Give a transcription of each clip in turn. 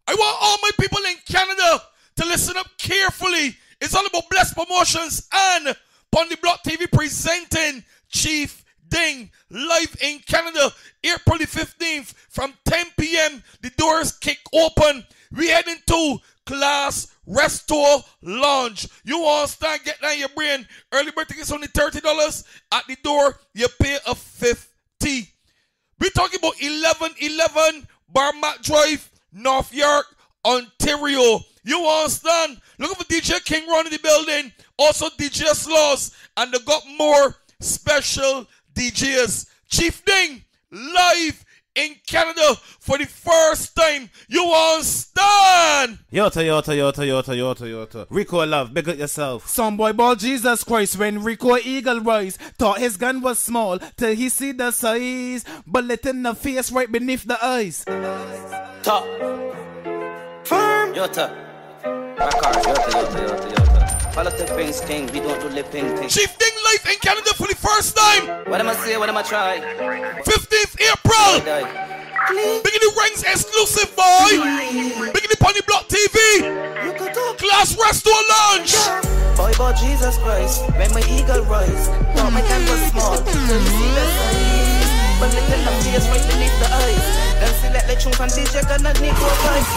I want all my people in Canada to listen up carefully. It's all about Bless Promotions and Pon the Block TV presenting Chief Ding live in Canada, April the 15th from 10 p.m. The doors kick open. We heading to Class Resto Lounge. You want to start getting on your brain. Early bird tickets only $30. At the door, you pay a $50. We're talking about 1111 Barmat Drive, North York, Ontario. You understand? Looking for DJ King Ron in the building. Also DJ Sloss. And they got more special DJs. Chief Ding live in Canada for the first time. You understand? Yota. Rico Love, big up yourself. Some boy ball Jesus Christ when Rico Eagle rise. Thought his gun was small till he see the size. Bullet in the face right beneath the eyes. Top. Firm. Yota. Yota. Follow the things, king. We don't do lip ping. Chief Ding live in Canada for the first time. What am I say? What am I try? 15th April. Biggie the Rings exclusive, boy. Biggie the Pon the Block TV. Class Resto Lounge. Boy, boy, Jesus Christ. When my eagle rise. Thought my gun was small. Till you see the size. But little the face right beneath the eyes. Then select the tune from DJ gonna need more vibes.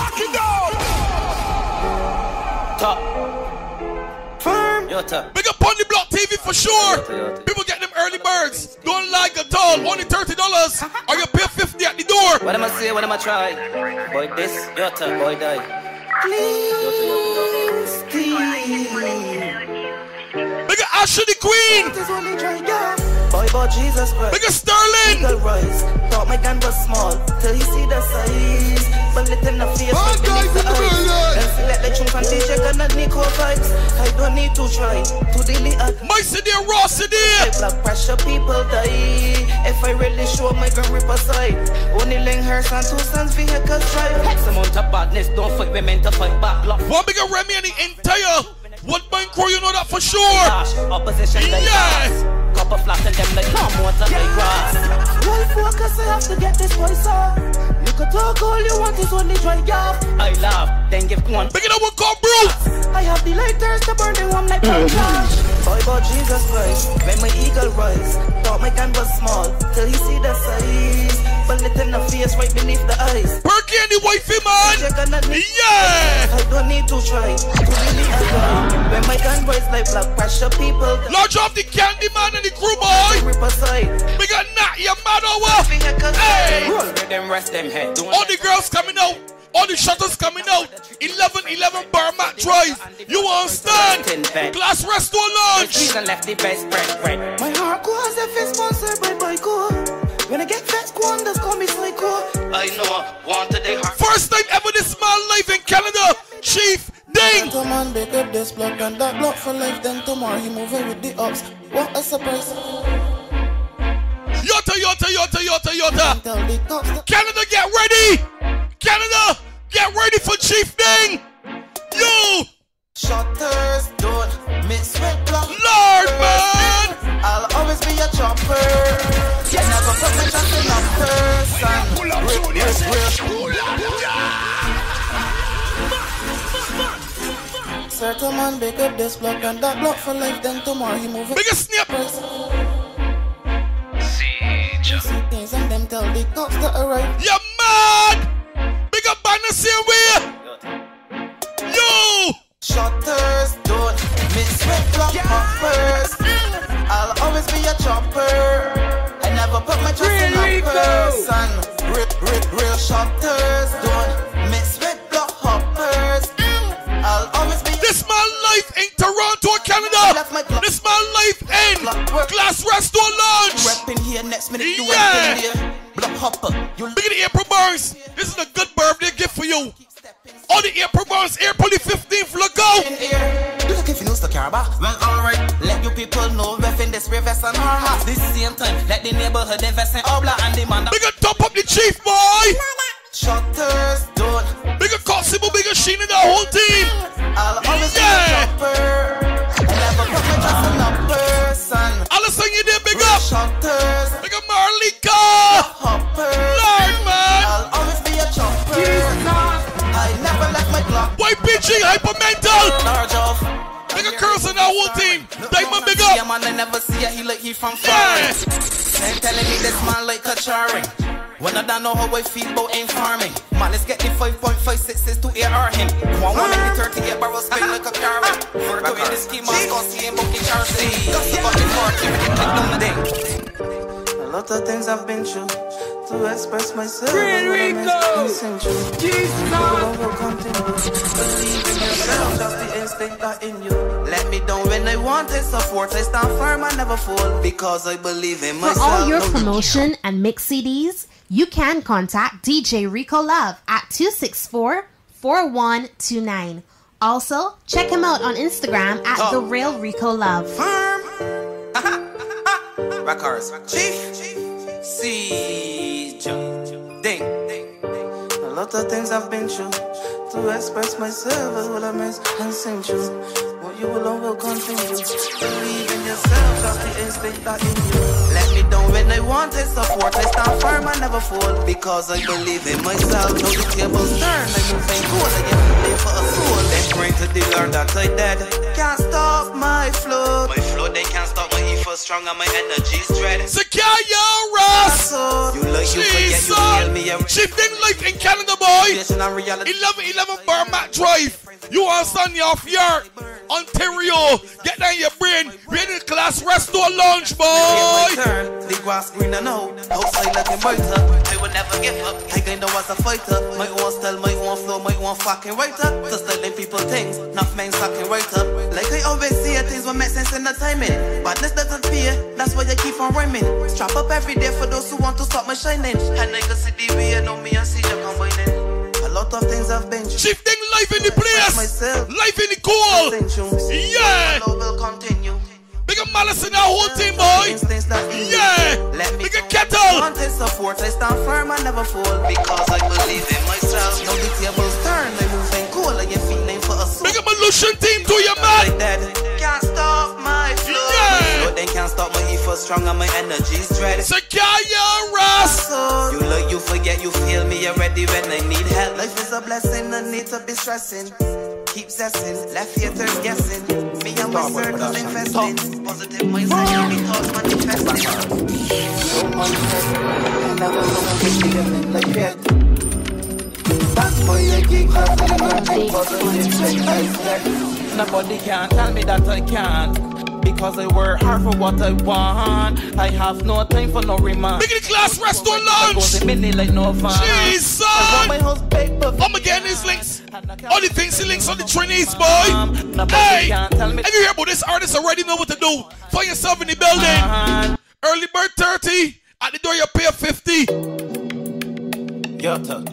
Top. Firm. Yota. Big up Pon the Block TV for sure. Yota. People get them early birds. Don't like at all. Only $30. Or you pay $50 at the door. What am I say? What am I try? Boy, this. Yota. Boy, die. Big up Asher the Queen. Boy, boy, Jesus Christ. Big up Sterling. Eagle rise. Thought my gun was small till he see the size. But lit in the face right beneath the eyes. Then select the tune from DJ gonna need core vibes. I don't need to try to delete a my city and raw city. Blood pressure people die. If I really show my gun rip aside. Only ling hers and 2 sons vehicles drive. X amount of badness, don't fight, we meant to fight back. One bigger Remy and the entire Woodbine crew, you know that for sure. Opposition like yes. Copper flat and them like no water like grass. Why focus? I have to get this voice off. You can talk all you want, is only dry off. I laugh, then give one. Big it up with God, bro. I have the lighters to burn the one like trash. Boy, boy, Jesus Christ, when my eagle rise. Thought my gun was small till he see the size. But lit in the face right beneath the eyes. Perky and the wifey, man. Yeah. I don't need to try to really avoid. When my gun rise like blood pressure people. Large off the candy man and the crew, boy. Rip aside. We got not your mad over. Hey. Roll with them, rest them head. All the girls coming out. All the shutters coming out. 1111 Barmat Drive. You understand? Class Resto Lounge. Left the best bread. My heart goes if it's sponsored by Boyko. When I get fat, squanders call me psycho. I know, wanted they heart. First time ever this man live in Canada. Chief Ding. Man, big up this block and that block for life. Then tomorrow he moving with the ups. What a surprise. Yota. Canada, get ready. Canada, get ready for Chief Ding. Yo. Shutters don't mix with block. Lord, man. I'll always be a chopper. You never put my trust in a person. Certain man big up this block and that block for life. Then tomorrow he moving. Biggest snap. Things and them tell the cops to arrive. You mad? Big up banner same way. Yo. Shutters don't mix with block poppers. I'll always be a chopper. I never put my trust in a person. Real shutters don't mix with block hoppers. I'll always be. This man life in Toronto, Canada. This man life in Class Resto Lounge. Rapping here next minute. You yeah. Block hopper. You look at the April Burns. This is a good birthday gift for you. All the April Burns, April the 15th. Look out. You looking for news to care about? Well, alright. Let you people know reffing this reverse and her house. This same time, let the neighborhood invest in Obla and the man. Bigger top up the chief, boy. Shutters don't. Bigger Cosimo, bigger Sheen and the whole team. I'll always be a chopper. I never put my trust in a person. Allison, you there, big up. Shutters. Bigger Marlika. Hopper. Lord, man. I'll always be a chopper. I YPG, Hypermental. Large off. Big a curse on our whole team. Diamond big up. Yeah, man, I never see it. He like he from far. Yeah. They telling me this man like Kachari. When I don't know how I feel about ain't farming. Man, let's get the 5.56 to AR him. One make the 38 barrels spin like a car. Virgo in the scheme, I'm gonna see him about the Charlie. Got the 40, a lot of things I've been through to express myself. Real Rico! Jesus! Believe in yourself, that's the instinct that in you. Let me down when I wanted support. I stand firm, I never fall because I believe in myself. For all your promotion and mix CDs, you can contact DJ Rico Love at 264-4129. Also, check him out on Instagram at The Real Rico Love. Records. Chief. Siege. Ding. A lot of things I've been through to express myself as well I miss and sing true. What you alone will continue. Believe in yourself, that's the instinct that in you. Let me down when I wanted support. I stand firm, I never fall because I believe in myself. Know the tables turn, I move and cool. I get paid for a soul. Then bring to the Lord that I dead. Can't stop my flow. My flow, they can't stop my ethos strong and my energy's dread. Secure your Ross. You like you forget you feel me. Shifting life in Canada, boy. 11 Burmac Drive. You understand your York, Ontario. Get down your brain. Ready to class restaurant lounge, boy. The grass green and out. Outside looking brighter. I will never give up. I kinda was a fighter. My own style, my own flow, my own fucking writer. To styling people things, not men sucking right up. Like I always say, things will make sense in the timing. Badness doesn't fear, that's why I keep on rhyming. Strap up every day for those who want to stop my shining. And I can see the way I know me and see you combining. A lot of things I've been through. Shifting life in the place. Life in the cool. Yeah. Will continue. Big up Malice in our whole team, boy. Yeah. Big up Kettle. Wanted support, I stand firm, I never fall because I believe in myself. Now the tables turn, I move and cool, I get feeling for a soul. Big up Illusion team to your man. Can't stop my flow. Yeah. But they can't stop my ethos strong and my energy's dread. Secure your Ross. You like you forget you feel me already when I need help. Life is a blessing, no need to be stressing. Keep zessing, left haters guessing. Me and my circle investing. Positive mindset, any thoughts manifesting. Never gonna be feeling like that. That's why I keep hustling. Nobody can tell me that I can't. Because I work hard for what I want. I have no time for no remand. Big in the class restaurant lounge. Like no van. Jeez, son. I'm again these links. All the fancy links on the trainees, boy. Hey, have you heard about this artist already? Know what to do. Find yourself in the building. Early bird 30. At the door you pay 50. Yota.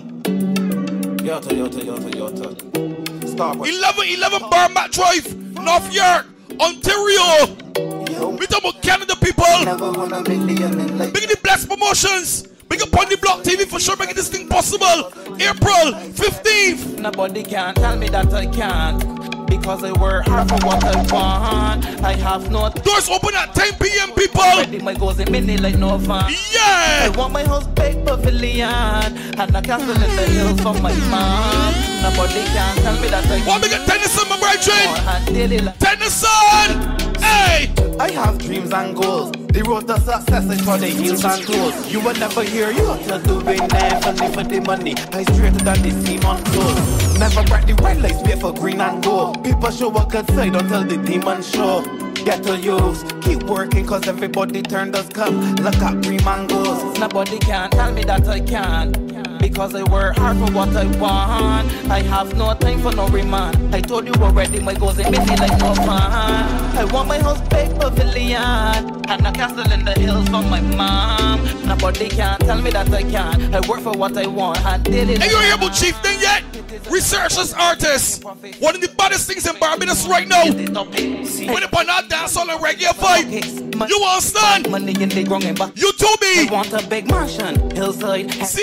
11 Burmac Drive, North York, Ontario. We talk about Canada people. Big in the Blessed Promotions. Big up on the Block TV for sure, making this thing possible. April 15th. Nobody can tell me that I can't. Because I work hard for what I want. I have no doors open at 10 p.m. people. Ready my goals in mini like no van. Yeah. I want my house big pavilion and a castle in the hills for my mom. Nobody can tell me that I can't. Want me get Tennyson, my brethren? Tennyson. Hey. I have dreams and goals. The road to success is for the heels and toes. You will never hear you just doing everything for the money. I straight to the seam on clothes. Never break the red lights, wait for green and gold. People show a good side until the demon show. Get to use, keep working cause everybody turn does come. Look at green mangoes. Nobody can tell me that I can't. Because I work hard for what I want. I have no time for no remand. I told you already my goals ain't busy like no fan. I want my house big pavilion and a castle in the hills for my mom. Nobody can tell me that I can't. I work for what I want and daily. Hey, you hear about Chief Thing yet? Researchers, artists. One of the baddest things in Barbados right now. When upon that dance on a reggae vibe. You understand? You too be. I want a big mansion, hillside.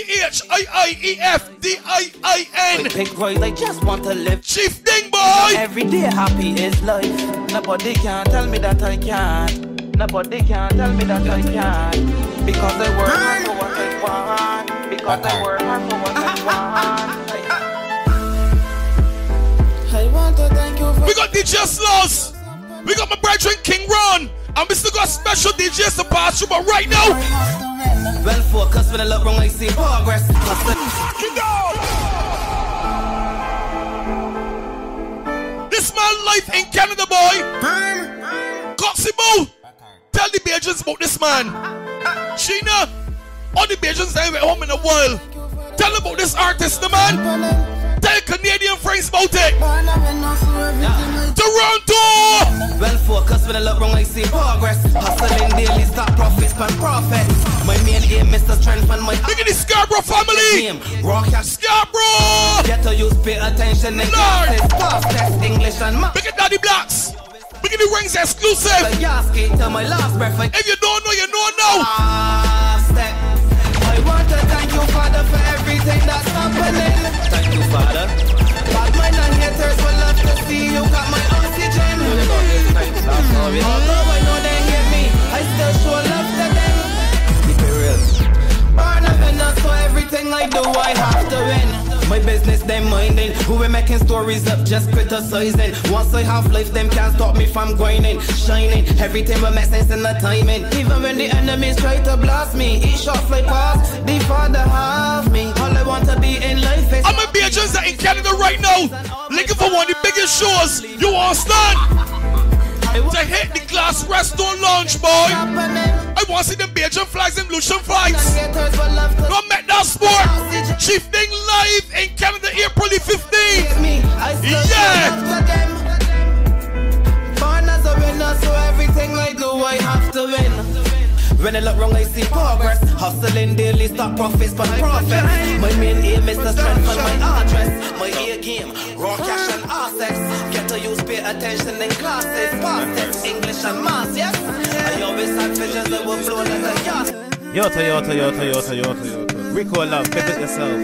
CHIIEFDIIN. Big boys, I just want to live. Chief Thing, boy. Every day happy is life. Nobody can tell me that I can't. Nobody can tell me that I can't. Because I work hard for what I want. Because I work hard for what I want. We got DJ Sloss. We got my brethren King Ron. And we still got special DJs to pass through, but right now. Well focused when I look wrong, I see progress. This man life in Canada, boy. Coxibo. Tell the Bajans about this man. Sheena. All the Bajans that went home in a while. Tell them about this artist, the man. Tell Canadian friends about it. Toronto. Well focused when I look wrong, I see progress. Hustling daily, stop profits, pan profit. My main aim is to strengthen my. Look at the Scarborough family. Rock Scarborough. Get to use, pay attention in classes. Past test, English and math. Look at Daddy Blacks. Look at the rings exclusive. Till my last breath. If you don't know, you know now. Step. I want to thank you, Father, for everything that's happening. Thank you, Father. Bad mind and haters will love to see you got my oxygen. Although I know they hate me, I still show love to them. Keep it real. Born a winner, so everything I do, I have to win. My business, they minding. Who we making stories up, just criticizing. Once I have life, them can't stop me from grinding, shining. Everything will make sense in the timing. Even when the enemies try to blast me, each shot fly past, the Father have me. All I want to be in life is. I'm a Bajans that in Canada right now, looking for one of the biggest shows. You understand? To hit the Glass Restaurant Lounge, boy. I want to see them Bajan flags and Lucian flags. Don't make that sport. Chief Ding live in Canada, April the 15th. Yeah. Born as a winner, so everything I do, I have to win. When I look wrong, I see progress. Hustling daily, stop profits, but profit. My main aim is to strengthen my address. My ear game, raw cash and assets. Get to use, pay attention in classes. Past tense, English and maths, yes. I always had visions that will blow like a yacht. Yota. Rico Love, pick it yourself.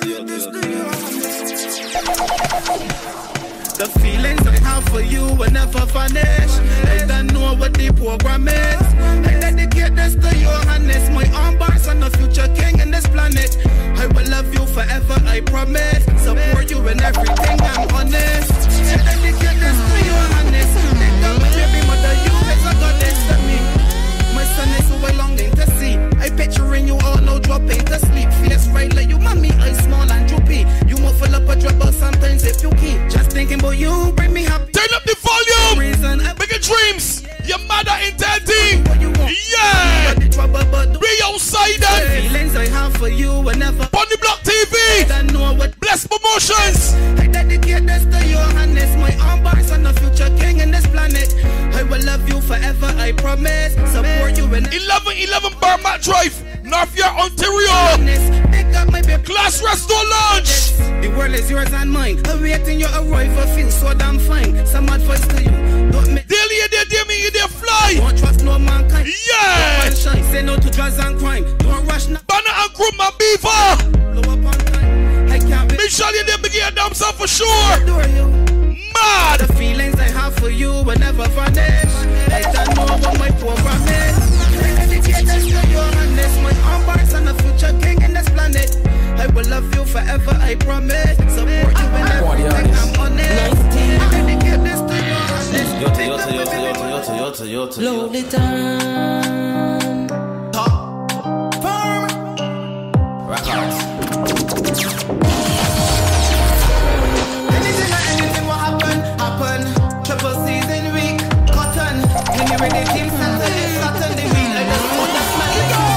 The feelings I have for you will never vanish. I don't know what the program is. I dedicate this to your highness. My armbars and the future king in this planet. I will love you forever, I promise. Support you in everything, I'm honest. I dedicate this to your highness. Think of my baby mother, you is a goddess to me. My son is who I longing to see. I picturing you all, no dropping to sleep. Face right like you, mommy, eyes small and droopy. You won't fill up a trouble sometimes if you keep just thinking about you, bring me happy. Turn up the volume. Bigger dreams. Your mother in 13. Yeah. Be outside the feelings I have for you whenever. On the Block TV. I know what Bless Promotions. I dedicate this to your highness. My armbars and the future king in this planet. I will love you forever, I promise. Support you in 1111 Barmat Drive, North York, Ontario. Glass Restaurant Lounge. The world is yours and mine. Awaiting your arrival, feel so damn fine. Some advice to you. Don't make daily you there, dear me, you there fly. Don't trust no mankind. Yeah. Don't shine. Say no to drugs and crime. Don't rush now. Banner and Group, my beaver. Blow up on time. I can't be. Make sure you there begin a damn self for sure. Mad. The feelings I have for you will never vanish. I don't know what my program is. I dedicate this to your highness. My armbars and the future king in this planet. I will love you forever, I promise. Support you in everything, I'm honest. I dedicate this to your highness. Yota. Load it down. Top. Firm. Records. Anything will happen. Triple season week. Cotton. When you ready, team Saturday, the week. I just want that smell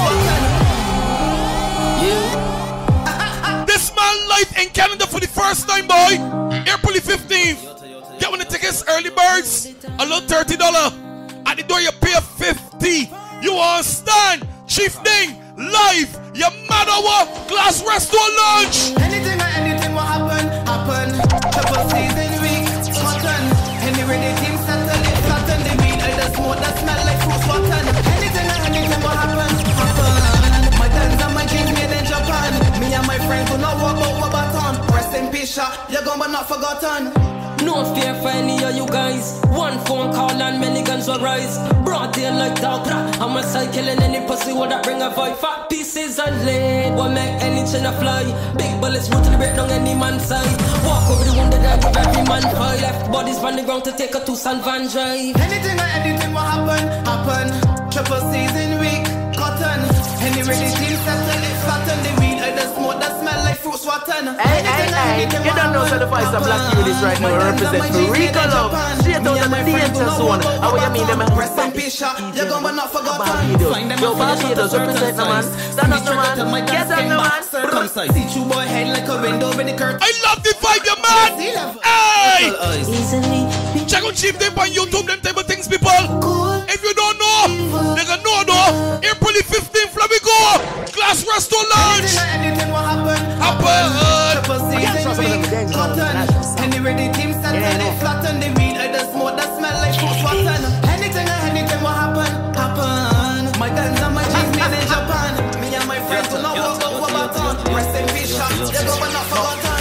like cotton. This man live in Canada for the first time, boy. April the 15th. Get one of the tickets, early birds. A little $30. At the door you pay $50. You understand? Chief Ding live. Your mother what? Glass Restaurant Lounge. Anything will happen. Triple season week. Cotton. Anyway, the team settle it. Cotton, they mean I just smoke that smell like fruit cotton. Anything will happen. My guns and my jeans made in Japan. Me and my friends will not walk out my baton. Rest in peace, you're gone but not forgotten. No fear for any of you guys. One phone call and many guns will rise. Broad day like dog. I'm a side killing any pussy with that bring a vibe. Fat pieces of lead will make any chin fly. Big bullets root to the break down any man's side. Walk over the wounded and give every man fight. Left bodies on the ground to take a to San Van Drive. Anything or anything will happen. Triple season week, cotton. Any ready team settle it flatten. The weed I the smoke that smell like fruit swatten. Hey, you don't know so the voice of Black Units right now represent for Rico Love. Straight out of the danger zone. How you mean them? Rest in peace, shot. You're gonna not forgotten. Yo, Barbados represent the man. Stand up the man. Get up the man. Circumcised. See you boy head like a window in the curtain. I love the vibe, your man. Hey! Easily. Check out Chief Ding on YouTube, them type of things, people. If you don't know, they can know though. April the 15th, let me go. Class Resto Lounge. Anything will happen. Triple season week, cotton. Any ready team settle it flatten. The weed I the smoke that smell like fruit swatten. Anything or anything will happen. My guns and my jeans made in Japan. Me and my friends will not walk over baton. Rest in peace, shot. You're gonna not forgotten.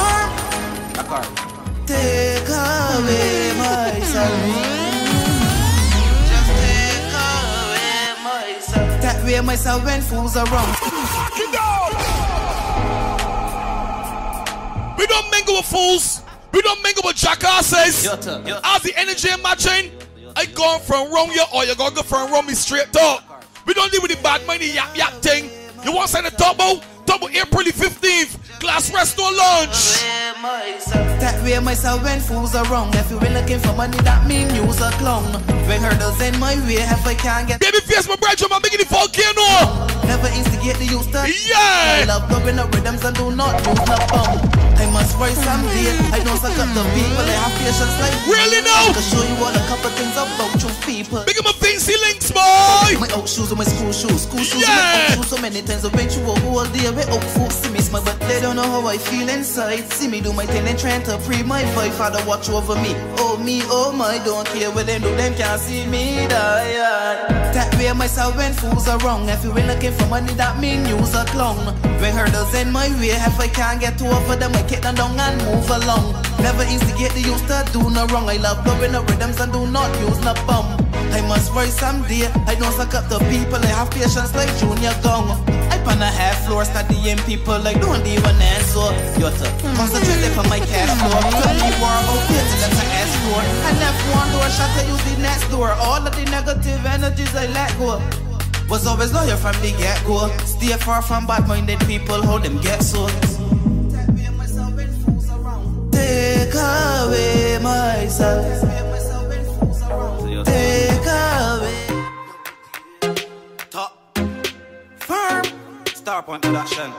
Take away my salvation. Just take away my salvation. That way myself when fools are wrong. We don't mingle with fools. We don't mingle with jackasses. As the energy matching, I gone from wrong you or you gonna go from wrong me straight up. We don't deal with the bad money yap thing. You want to sign a double April the 15th. Class Resto Lounge. That way myself when fools are wrong. If you were looking for money, that mean you's a clown. When hurdles in my way, if I can't get Baby face my brother, I'm making the volcano. Never instigate the youth to Yeah. I love blowing up rhythms and do not use no bomb. I must rise someday. I don't suck up the people. I have patience like Really now? I can show you all a couple things about you people. Big up my Vincy Links, boy. My out shoes and my school shoes. School shoes Yeah. and my out shoes. So many times I went through a whole day with out folks see me smile, but they don't know how I feel inside. See me do my thing and trying to pre my vibe. Father watch over me. Oh me, oh my, don't care what them do. Them can't see me die. That way myself when fools are wrong. If you ain't looking for money, that mean you's a clown. When hurdles in my way, if I can't get over them, I kick them down and move along. Never instigate the youth to do no wrong. I love blowing up rhythms and do not use no bomb. I must rise someday. I don't suck up the people. I have patience like Junior Gong. I pan a half floor studying people like don't even answer. Yotta, concentrate on my cash floor. 20 war out here till them to escort. I left one door, shut to use the next door. All of the negative energies I let go. Was always loyal from the get-go. Stay far from bad-minded people, how them get so. Take away myself. Take away. Top. Firm. Starpoint production.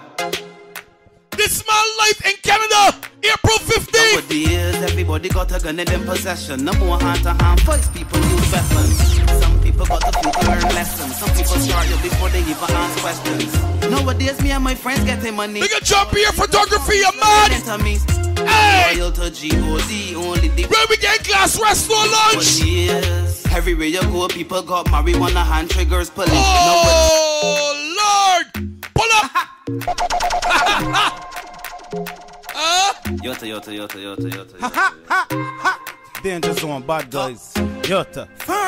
This man life in Canada, April 15th. Nowadays, everybody got a gun in them possession. No more hand-to-hand fights, people use weapons. Some people got the food to learn lessons. Some people start you before they even ask questions. Nowadays, me and my friends getting money. They can jump here, photography, you man. Hey! Loyal to G.O.D. only the where we get Class Resto Lounge. Yes. Everywhere you go, people got marijuana hand triggers pulling. Oh, Lord! Pull up! Yota. Danger zone, bad guys. Yota.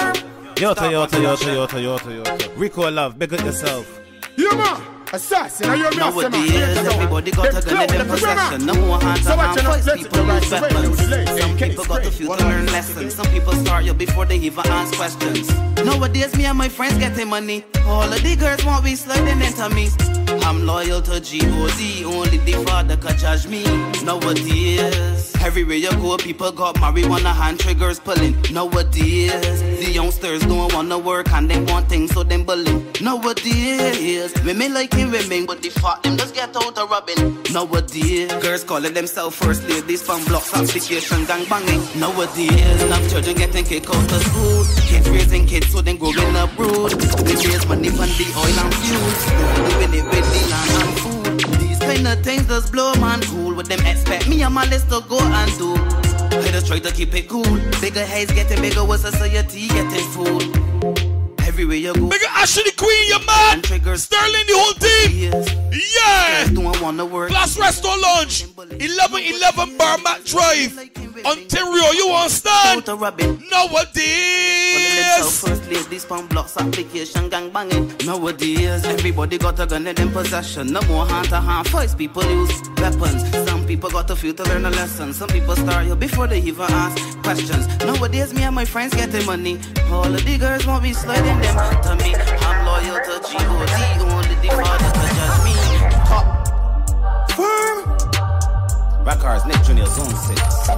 Yota. Rico Love, big up yourself. Yeah, man. Assassin, are you a nowadays, everybody got a gun in their possession. No more hand-to-hand fights, people use weapons. Some people got the fuel to learn lessons. Some people start you before they even ask questions. Nowadays, me and my friends getting money. All of the girls want me sliding into me. I'm loyal to G.O.D. Only the father can judge me. Nowadays, everywhere you go, people got marijuana hand triggers pulling. Nowadays, the youngsters don't wanna work and they want things so them bullying. Nowadays, women liking women, but the fuck them just get out of rubbing. Nowadays, girls calling themselves first ladies from blocks, application, gang banging. Nowadays, enough children getting kicked out of school. Kids raising kids so them growing up rude. They raise money from the oil and fuel. Living it with the land and food. These kind of things just blow man cool. What them expect me and my list to go and do. I just try to keep it cool. Bigger heads getting bigger with society getting full. Everywhere you go. Bigger Ashley Queen, your man. Sterling, the whole team. Yes. Yeah. Don't wanna work. Class Resto Lounge, 1111 Barmac Drive, Ontario. You want stand? Nowadays. themselves first ladies, pump blocks, application, gang banging. Nowadays, everybody got a gun in them possession. No more hand-to-hand fights, people use weapons. Some people got a few to learn a lesson. Some people start you before they even ask questions. Nowadays, me and my friends getting money. All of the girls won't be sliding them to me. I'm loyal to G.O.D. Only the father to judge me. Hot. Firm. Records, Nick Jr. Zone 6.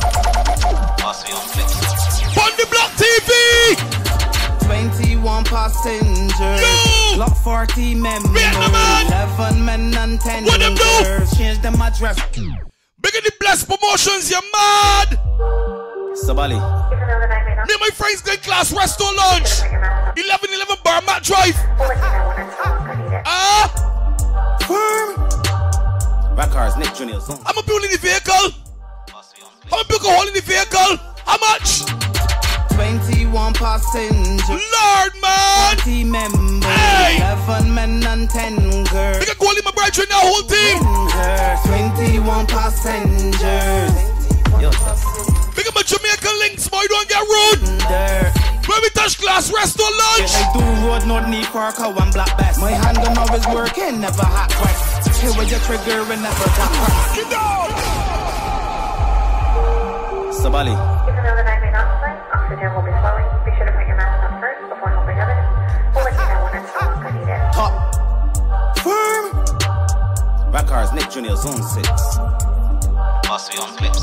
On the Block TV! 21 passengers. Block 40 members. 11 men and 10 what them do? Change them address. Bigger the Blessed Promotions, you mad? Sabali. Me and my friends get class resto lunch. 1111 Bar Mat Drive. Firm. Records, Nick Jr. Zone. I'm a build in the vehicle. I'm a build a hole in the vehicle. How much? 21 passengers. Lord, man. 40 members. Hey. 11 men and 10 girls. Big a goal in my bride right now, whole team. 21 passengers. Big up my Jamaican links, boy, don't get rude. When we touch class, resto lunch. I do road, no need for a cow and black bass. My hand gun always working, never hot press. Here with your trigger and never tap press. Get down. Sabali. If another 9 oxygen will be flowing. Be sure to put your mask on first before helping others. We'll let you know when it's all good either. Top. Firm. Records, Nick Jr. Zone 6. Must be on clips.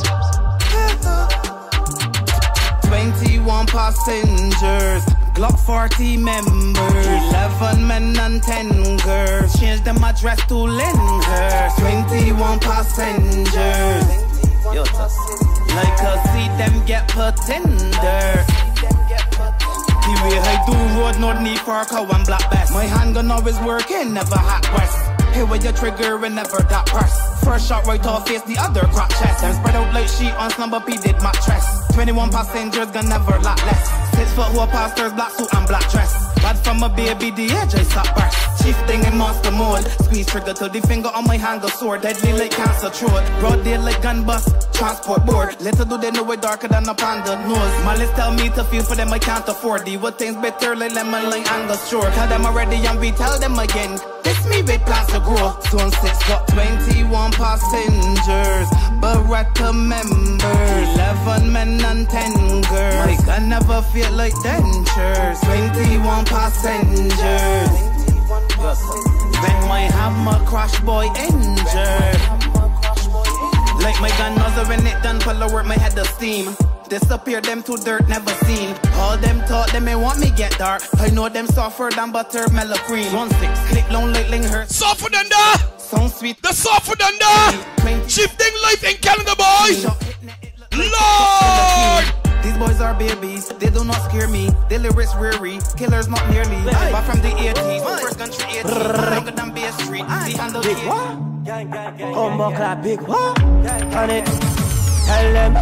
21 passengers. Glock 40 members. 11 men and 10 girls. Change them address to Lyndhurst. 21 passengers. Like I see them get put in there. The way I do road, no need for a cow and black bass. My handgun always working, never hot press. Here with your trigger and never that press. First shot right off face, the other crack chest. Them spread out like sheet on slumber beaded mattress. 21 passengers gonna never lot less. 6 foot who pastors, black suit and black dress. Bad from a baby, the edge I stop burst. Chief thing in monster mode. Squeeze trigger till the finger on my hand go sore. Deadly like cancer throat. Broad day like gun bust, transport board. Little do they know it darker than a panda nose. Malice tell me to feel for them I can't afford. The what things bitter like lemon like Angus shore. Tell them already and we tell them again. This me with plans to grow. Zone 6 got 21 passengers. Beretta members. 11 men and 10 girls. I can never feel like dentures. 21 passengers. When my hammer crash boy injured. Like my gun nozzle when it done pull work my head of steam. Disappear them to dirt never seen. All them thought them may want me get dark. I know them softer than butter mellow cream. 1-6 click long like hurt. Softer than that. Sound sweet. The softer than that. Shifting life in Canada, boy. Lord. These boys are babies, they do not scare me. They lyrics weary, killers not nearly. But from the 80s, first country 80s, longer than Bay Street. See handle big what? Clap big what? On it. Tell them.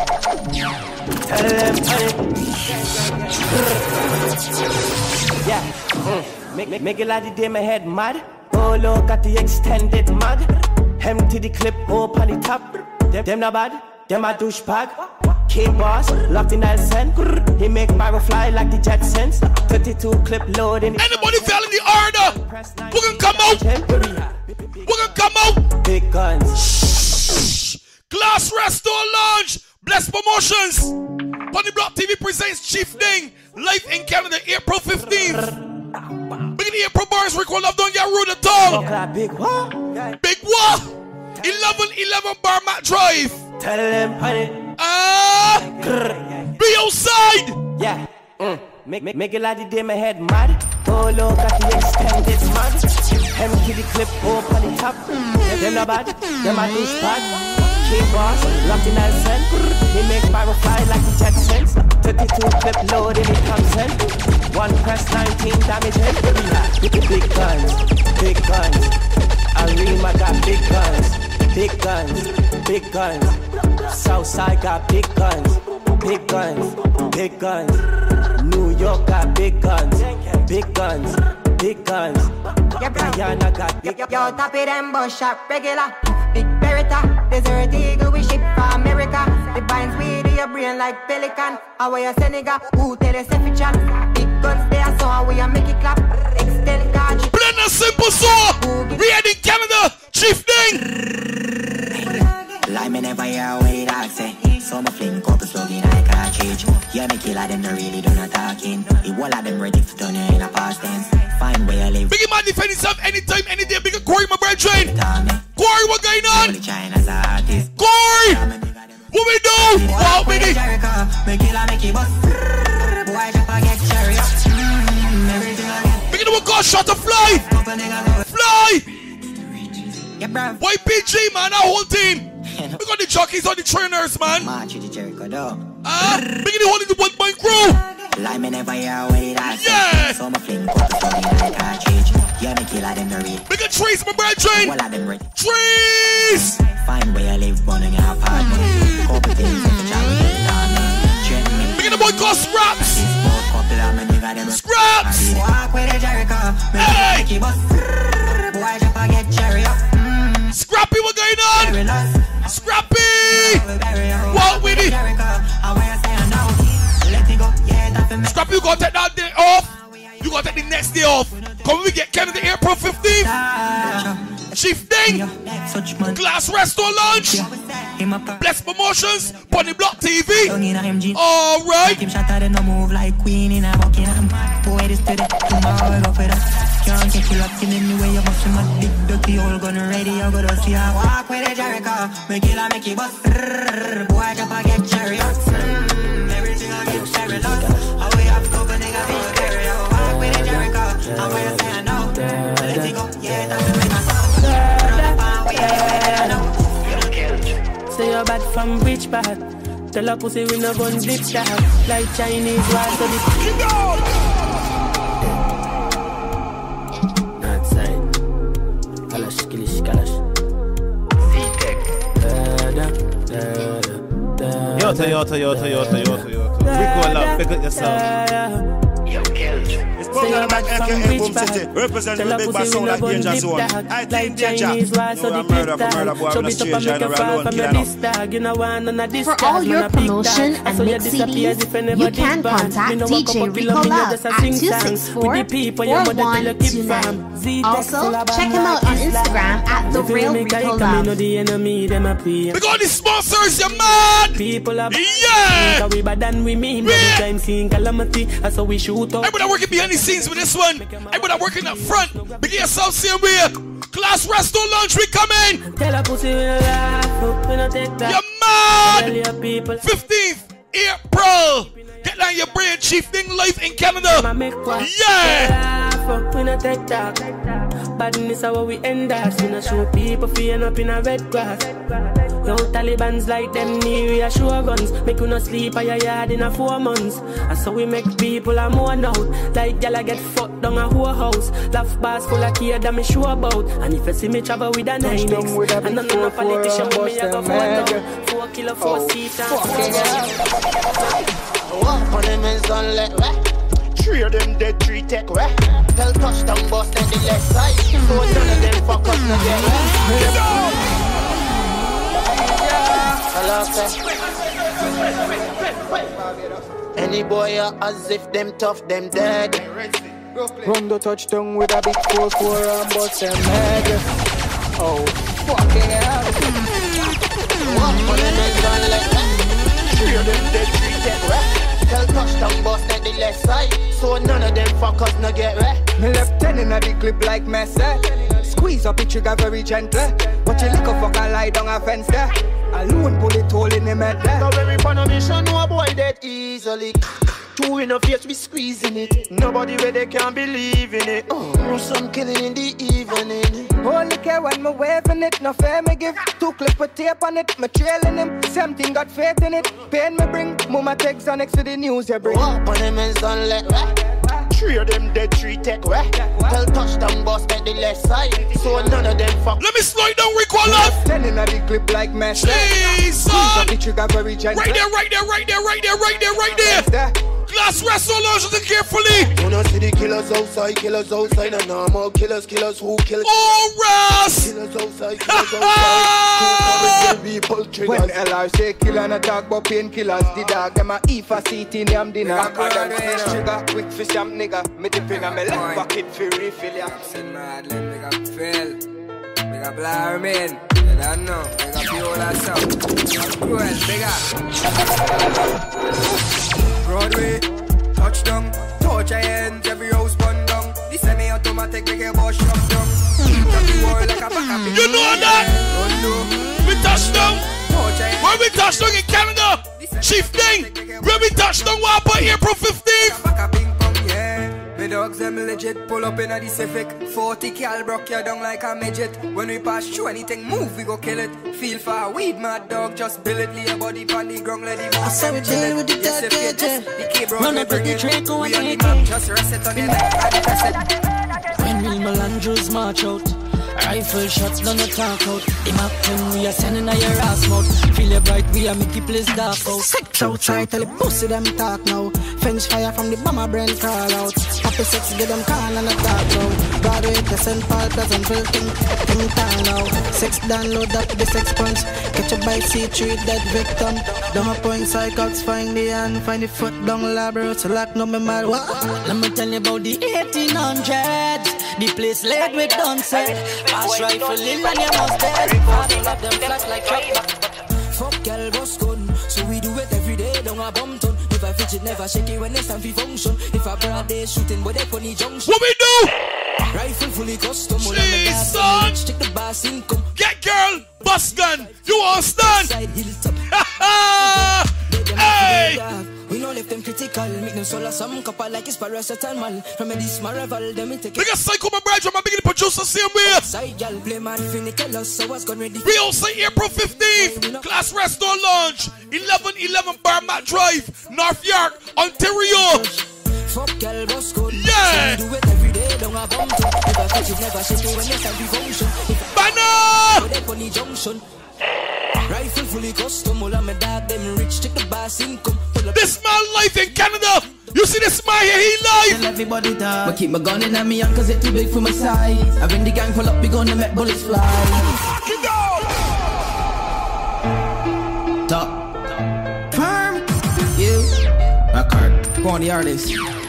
Yeah. Make it like the day my head mad. Oh look at the extended mag. Empty the clip, up on the top. Them not bad, them a douchebag. King boss, locked in Nelson. He make barrel fly like the Jetsons. 32 clip loading. Anybody fell in the order? We're gonna come out. We're gonna come out. Big guns. Class Resto Lounge. Blessed Promotions. Pony Block TV presents Chief Ding. Live in Canada, April 15th. Big in the April bars, Rico Love, don't get rude at all. Big what? Big what? 1111 Bar Mat Drive. Tell them, honey. Be outside. Yeah. Make it like the day my head mad. Oh look at the extended mag. Empty the clip, up on the top. Them not bad, them a douchebag. King boss, locked in Nelson. He make barrel fly like the Jetsons. 32 clip loaded, it comes in. One press, 19 damage in. Big guns, big guns. Arima got big guns, big guns, big guns. Southside got big guns, big guns, big guns. New York got big guns, big guns, big guns. Guyana got big guns. Yo, top it and bush up regular. Big Beretta, Desert Eagle, we ship for America. The binds we do your brain like pelican. Away a Senegal, who tell us if it chat. Big guns there, so we a make it clap. Extend cards. Blend a simple saw. Read in Canada, Chief Ding. Like me never hear what it all say. So my fling couple slug in a cartridge. Yeah, me killer them no really do not talking. The wall of them ready for turn you in a past tense. Find where you live. Biggie man defend himself anytime, any day. Biggie Corey, my brethren. Corey, what going on? Corey! What we do? What we do? Biggie the one called shot to fly. Fly! YPG man, our whole team. We got the jockeys on the trainers, man. Biggie the whole of the 1 point crew. Like me never hear what it all say. Yeah! So my fling couple slug in a cartridge. Yeah, me killer them no real. Biggie trees, my brethren. Trees! Find where you live, running your apartment. Couple things in the job with the army. Biggie the boy called Scraps. Scraps! Walk with the Jericho. Hey! Boy, jump and get cherry up. Scrappy, what going on? Scrappy! Walk with it. Scrappy, you gotta take that day off. You gotta take the next day off. Come we get Canada April 15th. Chief Ding. Glass Restaurant Lounge. Bless Promotions. Pony Block TV. Alright. Can't get you locked in anyway, you must my big dirty old gun ready. I gotta see I walk with a Jericho. Make it like make it bust. Boy, jump and get cherry up. Everything I get cherry up. How we have to open nigga be scary. Walk with a Jericho. I'm gonna say I know. Let it go, yeah, that's the way. Say you're bad from which part? Tell a pussy we no gun dip star. Like Chinese wall so this. Yota. Rico love, pick up yourself. Yo, Kelch. Spoken back aka Boom City. Represent the big bass sound like Danger Zone. I think Danger. You are murder boy. I'm not strange. I know alone killer. For all your promotion and mix CDs, you can contact DJ Rico Love at 264-4129. Also, check him out on Instagram at The Real Rico Love. We got the sponsors, you mad? Yeah! Everybody working behind the scenes with this one. Everybody working up front. Begin yourself same way. Class Restaurant Lunch, we come in. You're mad! 15th April. Get down your brain, Chief Ding live in Canada. Yeah! Badness how we end us. We not show people feeling up in a red grass. Yo, Taliban's like them near we show guns. Make you not sleep at your yard in a 4 months. And so we make people a mourn out. Like y'all get fucked down a whole house. Laugh bars full of kid that me sure about. And if you see me travel with a 9X and I'm not a politician, but me I go for down 4 kilo 4 seater. Walk on them and don't let wet. 3 of them dead, 3 take wet. Tell touchdown boss then the left side. So none of them fuck us no get wet. Any boy as if them tough, them dead. Run the touchdown with a big 4-4 and bust them head. Oh, fucking hell. Walk on them and don't let wet. 3 of them dead, 3 take wet. Tell touchdown boss at the left side. So none of them fuckers no get wet. Me left 10 in a the clip like Messi. Squeeze up the trigger very gently. But you look a fucker lie down a fence there. Alone bullet hole in the head there. Now every pan of mission no boy dead easily. 2 in a face we squeezing it. Nobody where they can't believe in it. Oh, some killing in the evening. Only care when me waving it. No fair me give. 2 clip with tape on it. Me trailing him. Same thing got faith in it. Pain me bring. Mama takes on next to the news you bring. Walk on them and don't let wet. 3 of them dead, 3 take wet. Tell touchdown boss at the left side. So none of them fuck. Let me slow it down, Rico Love. 10 in a the clip like Messi. Jeez, son. The trigger very gentle. Right there. Glass wrestle, listen carefully. Wanna see the killers outside, and normal killers who kill. Oh, Ross! Killers outside. People triggers. When LRC kill and a dog, but painkillers, the dog, them a eat for seat in them dinner. Trigger, quick fish, am nigga. Me dipping on me left bucket for refill, ya. Send mad, let me got Phil. We got Blarmin. You don't know. We got Viola Sound. Cruel, bigger. Broadway, touchdown. Torch hands, every house bun down. The semi-automatic, make a boss shop down. You know that? We touched down. When we touched down in Canada, Chief Thing. When we touched down, what about April 15th? The dogs them legit, pull up in a the Civic 40 cal broke you down like a midget. When we pass through anything move, we go kill it. Feel for weed, mad dog, just bill it. Lay your body on the ground, let it move. I saw we deal with the dead, the key run up with the train, go on the map, just rest it on the neck and press it. When we Melandros march out, rifle shots done a talk out. The map when we are sending a your ass mouth. Feel it bright, we are make the place dark out. Sex outside, tell the pussy them talk now. Fence fire from the bomber brain crawl out. Happy sex, get them call and a talk now. Broadway, the St. Paul, doesn't feel thing time now. Sex download up the sex points. Catch a by C3, dead victim. Down a point, psychots, find the hand, find the foot down labor. So lock no me mad. Let me tell you about the 1800s. The place laid with dunset. Fast rifle in and you must dead. Father love them flat like chopper. Fuck girl was gun, so we do it every day. Don't a bum ton. If I fidget, never shake it when it's time for function. If I broad day shooting, but they funny junction. What we do? Rifle fully custom. Jeez, son. Check the bass income. Get girl, bust gun. You won't stand. Hey. We know left them critical, make them swallow some copper like it's paracetamol. From a this rival, them take it. Big Psycho, my bride, I'm beginning to produce the same way. Side gal, play man, finical, so what's gone ready? Real say April 15th, Class Resto Lounge, 1111 Barmat Drive, North York, Ontario. Fuck gal, boss code. Yeah. So we do it every day, don't have bum to. If I catch it, never shake it when it's time to function. Banner! But they funny junction. Rifle fully custom, all of my dad, them rich, take the bass income. This man life in Canada. You see this man here, he live. Tell everybody die. But keep my gun in me hand cause it too big for my size. I bring the gang pull up, we gonna make bullets fly. Top. Firm. You. Record. Go on the artist.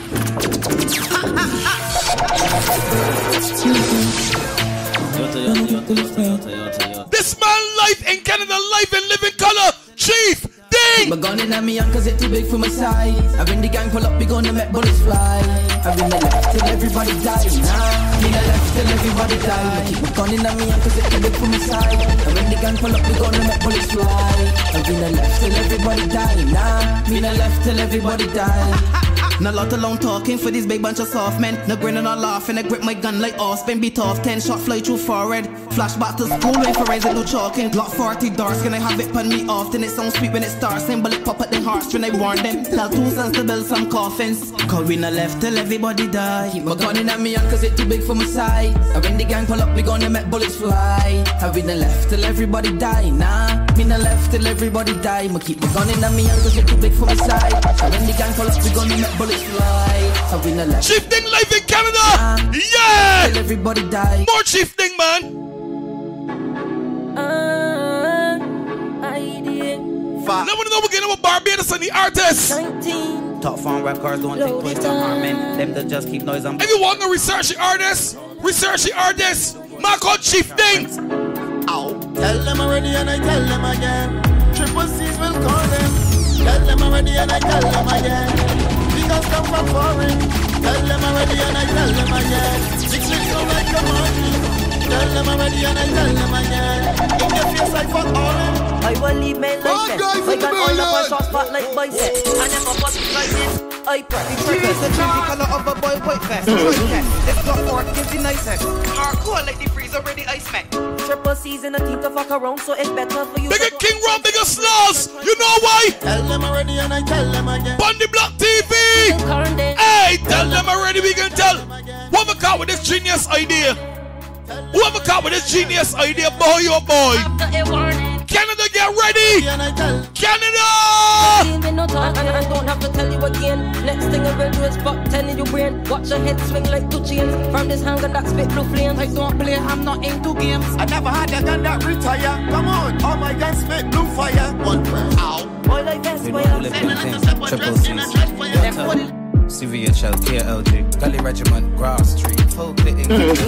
This man life in Canada, life in living color. Chief Ding. My gun in me hand cause it too big for my size. I bring the gang pull up, we gonna make bullets fly. I bring the left till everybody die. Nah, me the left till everybody die. I keep my gun in me hand cause it too big for my size. I bring the gang pull up, we gonna make bullets fly. I bring the left till everybody die. Nah, me the left till everybody die. Not lot alone talking for this big bunch of soft men. No grinning or laughing, I grip my gun like Austin. Beat off 10 shot fly through forehead. Flashback to school when forensic no chalking. Glock 40 darts, can I have it pun me often? It sounds sweet when it starts, same bullet pop at them hearts when I warn them. Tell 2 cents to build some coffins. Call we not left till everybody die. Keep my gun in me hand cause it too big for my size. I when the gang pull up, we gonna make bullets fly. Have we not left till everybody die? Nah, me not left till everybody die. Ma keep my gun in me hand cause it too big for my size. I when the gang pull up, we gonna make bullets fly. Have we not left? Chief Ding live in Canada. Yeah. Till everybody die. More Chief Ding, man. Now we know we're getting with Barbados and the artists. Top Farm Records don't think twice to harm men. Them that just keep noise and... If you want to research the artists, mark out Chief Ding. Ow. Tell them already and I tell them again. Triple C's will call them. Tell them already and I tell them again. Because come from foreign. Tell them already and I tell them again. 6 weeks so like the morning. Tell them already and I tell them again. In your face like fuck all them. I will leave men like that. I got all up a short spot like bicep. I never bust like this. I probably Trees the cheesy color of a boy white vest. It's not for it gives the nicest. Hardcore like the freeze already ice met. Triple C's in a team to fuck around, so it's better for you. Bigger King Ron, bigger Sloss. You know why? Tell them already and I tell them again. Bundy Block TV. Hey, tell them already we can tell. Whoever caught with this genius idea. Whoever caught with this genius idea, boy oh boy. Canada, get ready! Canada! I don't have to tell you again. Let as fuck, telling you brain. Watch your head swing like two chains. From this hanger that spit blue flames. I don't play, I'm not into games. I never had a gun that retire. Come on, all my guns spit blue fire. One prayer, ow. Boy like this, boy, I'm Triple C's, CVHL, KLG, Gully Regiment, Grass Street, Folk Litting,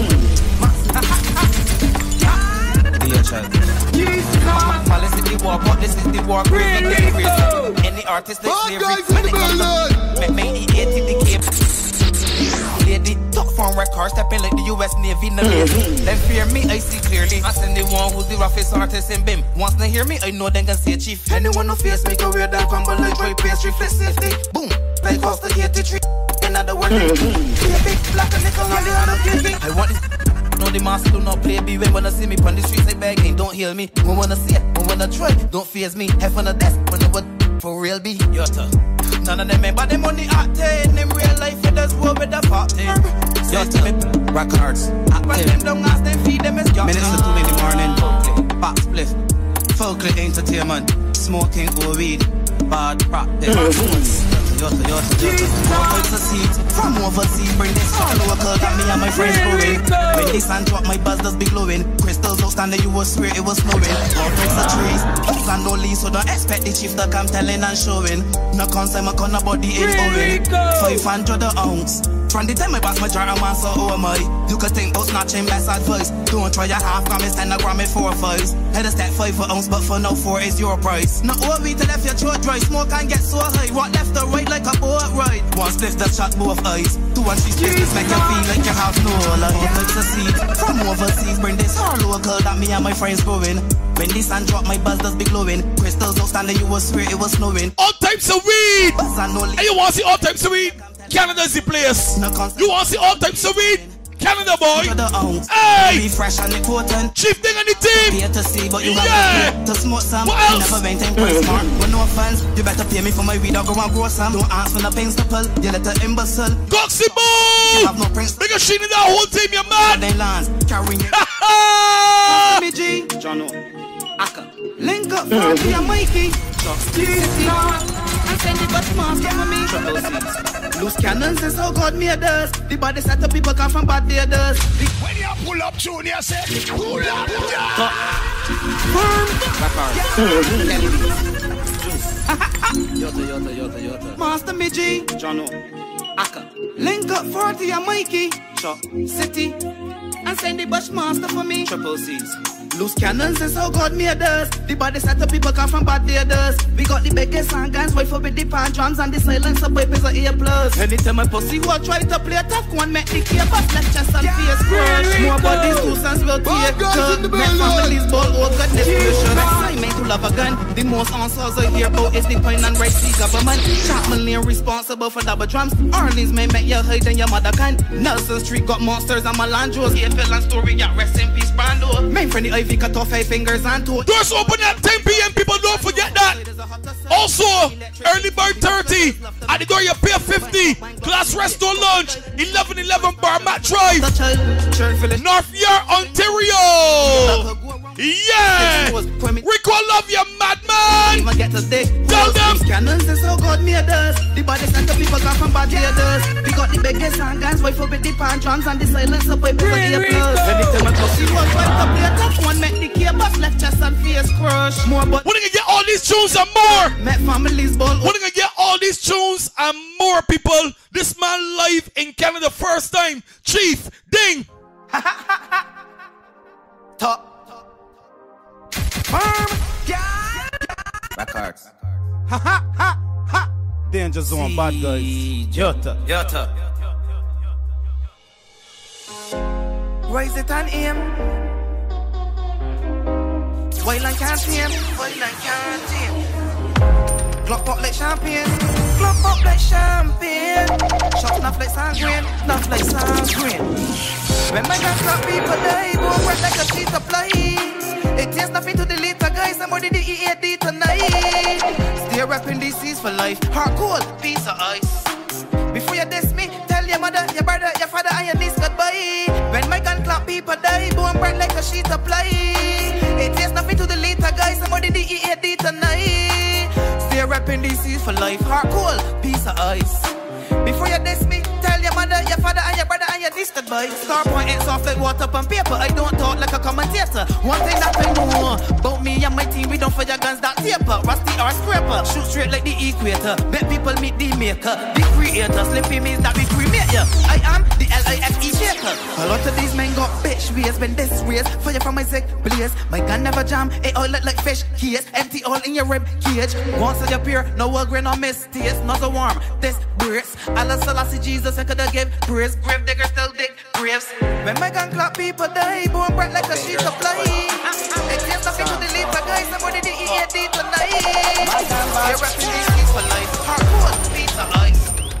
DHL. This is the war, but this is the war. Any artist that's made the 80 decade. Lady, top form record, stepping like the US Navy in the Navy. Them fear me, I see clearly. I send the one who's the roughest artist in BIM. Once they hear me, I know they can say chief. Anyone who face me, career that crumble like dry pastry, flip safety. Boom, like cost of 83. In other words, big black and nickel on the other thing. I want this. No, the master do not play B. When I see me on the streets, they begging, don't heal me. When wanna see it, when wanna try, don't fears me. Have on the desk, when I would for real be. Yotta. None of them remember them on the acting. In real life, it does war with the party. Yotta. Records. When them don't ask them, feed them as young. Minutes to 2 in the morning. Back split. Folklore entertainment. Smoking or weed. Bad practice. From overseas, bring this all local. Got me and my friends growing. When the sun drop, my buzz does be glowing. Crystals outstanding, you will swear it was snowing. All bricks are trees, keys and no leaves, so don't expect the chief to come telling and showing. No concept, my corner body ain't owing. 500 an ounce. From the time I pass my jar, I'm on, so oh am I. You could think about snatching best advice. Don't try your half gram, it's 10 a gram, 4 5s. Head a step 5 per ounce, but for now 4 is your price. Not over to left your throat dry, smoke and get so high. Walk left or right like a boat ride. One spliff that shot both eyes. 2 and 3 spliffs make you feel like you have no life. Like to see from overseas, bring this all local that me and my friends growing. When the sun drop, my buzz does be glowing. Crystals outstanding, you will swear it was snowing. All types of weed. And you want to see all types of weed? Canada's the place. You want to see all types of weed? Canada, boy. Hey! Fresh and important. Chief Ding and the team. Here to see, but you have to smoke some. What else? Never maintain price mark. With no offense, you better pay me for my weed or go and grow some. Don't ask for the pains to pull. You let the imbecile. Goxy boy! Have no prince. Make a sheen in that whole team, you man. They lands carrying it. Me G. Jono. Aka. Link up for me and Mikey. And send it back to master for me. Loose cannons is how God made us. The body set up people come from bad day does. When you pull up Junior say pull up Yota. Master Midgy Jono Aka. Link up 40 and Mikey City. And send the Bushmaster for me. Triple C's. Loose cannons is how God made us. The body set up people come from bad day does. We got the biggest and guns, wait for with the pan drums and the silence of weapons are ear plus. Anytime my pussy will try to play a tough one, make the clear bust left chest and face crush. More bodies, 2 sons will take cut. Make families ball, oh goodness gracious. Assignment to love a gun. The most answers I hear about is the point and right see government. Chapman Lane responsible for double drums. Orleans may make you hide and your mother can. Nelson Street got monsters and Melandros. April and Story, yeah, rest in peace, Brando. Main friendly Ivy cut off 5 fingers and toes. Doors open at 10 p.m. People, don't forget that. Also, early bird 30. At the door, you pay 50. Class resto lunch. 1111 Barmat Drive. North Yard, Ontario. Yeah. Rico, love you, madman. Tell them. Cannons is how God made us. The body set up people come from bad leaders. We got the biggest and guns, wait for with the pan drums and the silence of weapons for the applause. Anytime I pussy was trying to play a tough one, make the key bust left chest and face crush. More but we're gonna get all these tunes and more. Met families ball. We're gonna get all these tunes and more, people. This man live in Canada first time. Chief Ding. Top. Records. Ha ha ha ha. Danger Zone, bad guys. Yota. Rise it and aim. While I can't tame. Glock pop like champagne. Shot enough like sangria. When my guns stop people die, boom, red like a sheet of lights. It takes nothing to delete a guy, somebody the EAD tonight. Stay rapping DCs for life. Hard cold, piece of ice. Before you diss me, tell your mother, your brother, your father, and your niece goodbye. When my gun clap, people die, boom, bright like a sheet of light. It takes nothing to delete a guy, somebody the EAD tonight. Stay rapping DCs for life. Hard cold, piece of ice. Before you diss me, tell your mother, your father, and your brother, and your distant boy. Star point ain't soft like water on paper. I don't talk like a commentator. One thing that I know about me and my team, we don't fire guns that taper. Rusty or scraper, shoot straight like the equator. Bet people meet the maker, the creator. Slippy means that we cremate ya. I am the LIFE shaker. A lot of these men got bitch ways, been this race. Fire from my zig blaze. My gun never jam, it all look like fish case. Empty all in your rib cage. Once I appear, no will grin or miss taste. Not so warm, this brace. Allah Selassie Jesus, I coulda give praise. Grave digger still dig graves. When my gun clap, people die. Born bright like a sheet of light. It takes nothing to delete the guys. Somebody did eat tonight. You're rapping these things for life. Hardcore, pizza ice.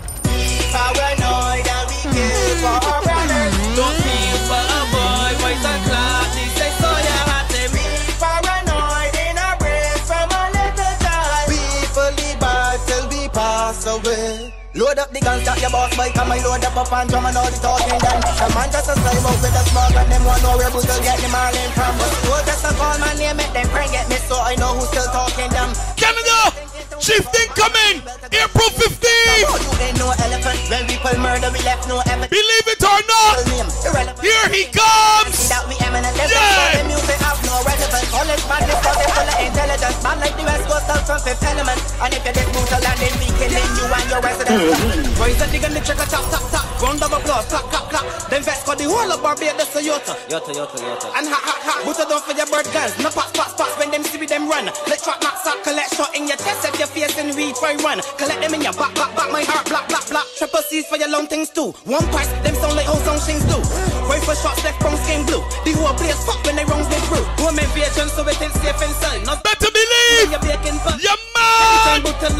Paranoid and we kill for our brothers. Don't feel for a boy, boys and clap. They say so, yeah, I say me. Paranoid in our brains from a little time. People live bad till we pass away. Load up the guns that your boss bike and my load up and drum and all the talking done. The man just a slime out with a smog and them one know where Buzzle get the marlin from. But you just a call my name, make them pray get me so I know who's still talking them. Canada! Chief Ding coming! April 15th! You ain't no elephant. When people murder, we left no evidence. Believe it or not! Here he comes! That we eminent. The music have no relevance. All this madness cause they full of intelligence. Man like the West Coast out from Fifth Element. And if you're this brutal and then we killing you and your residents. Boys that dig on the trigger, tap, tap, tap. Round of applause, clap, clap, clap. Then vest got the whole of Barbados, Toyota. Yota. And ha, ha, ha. Butter down for your bird guns. No pass. When them see them run. Let trap, max up, collect shot in your chest. If you're facing weed, try run. Collect them in your back. My heart, black. Triple C's for your long things too. One price, them sound like whole song things do. Rifle shots left from skin blue. The whole place fuck when they wrongs get through. Women be a junk so it is safe inside. Not better believe! You're baking butt. Yeah, man!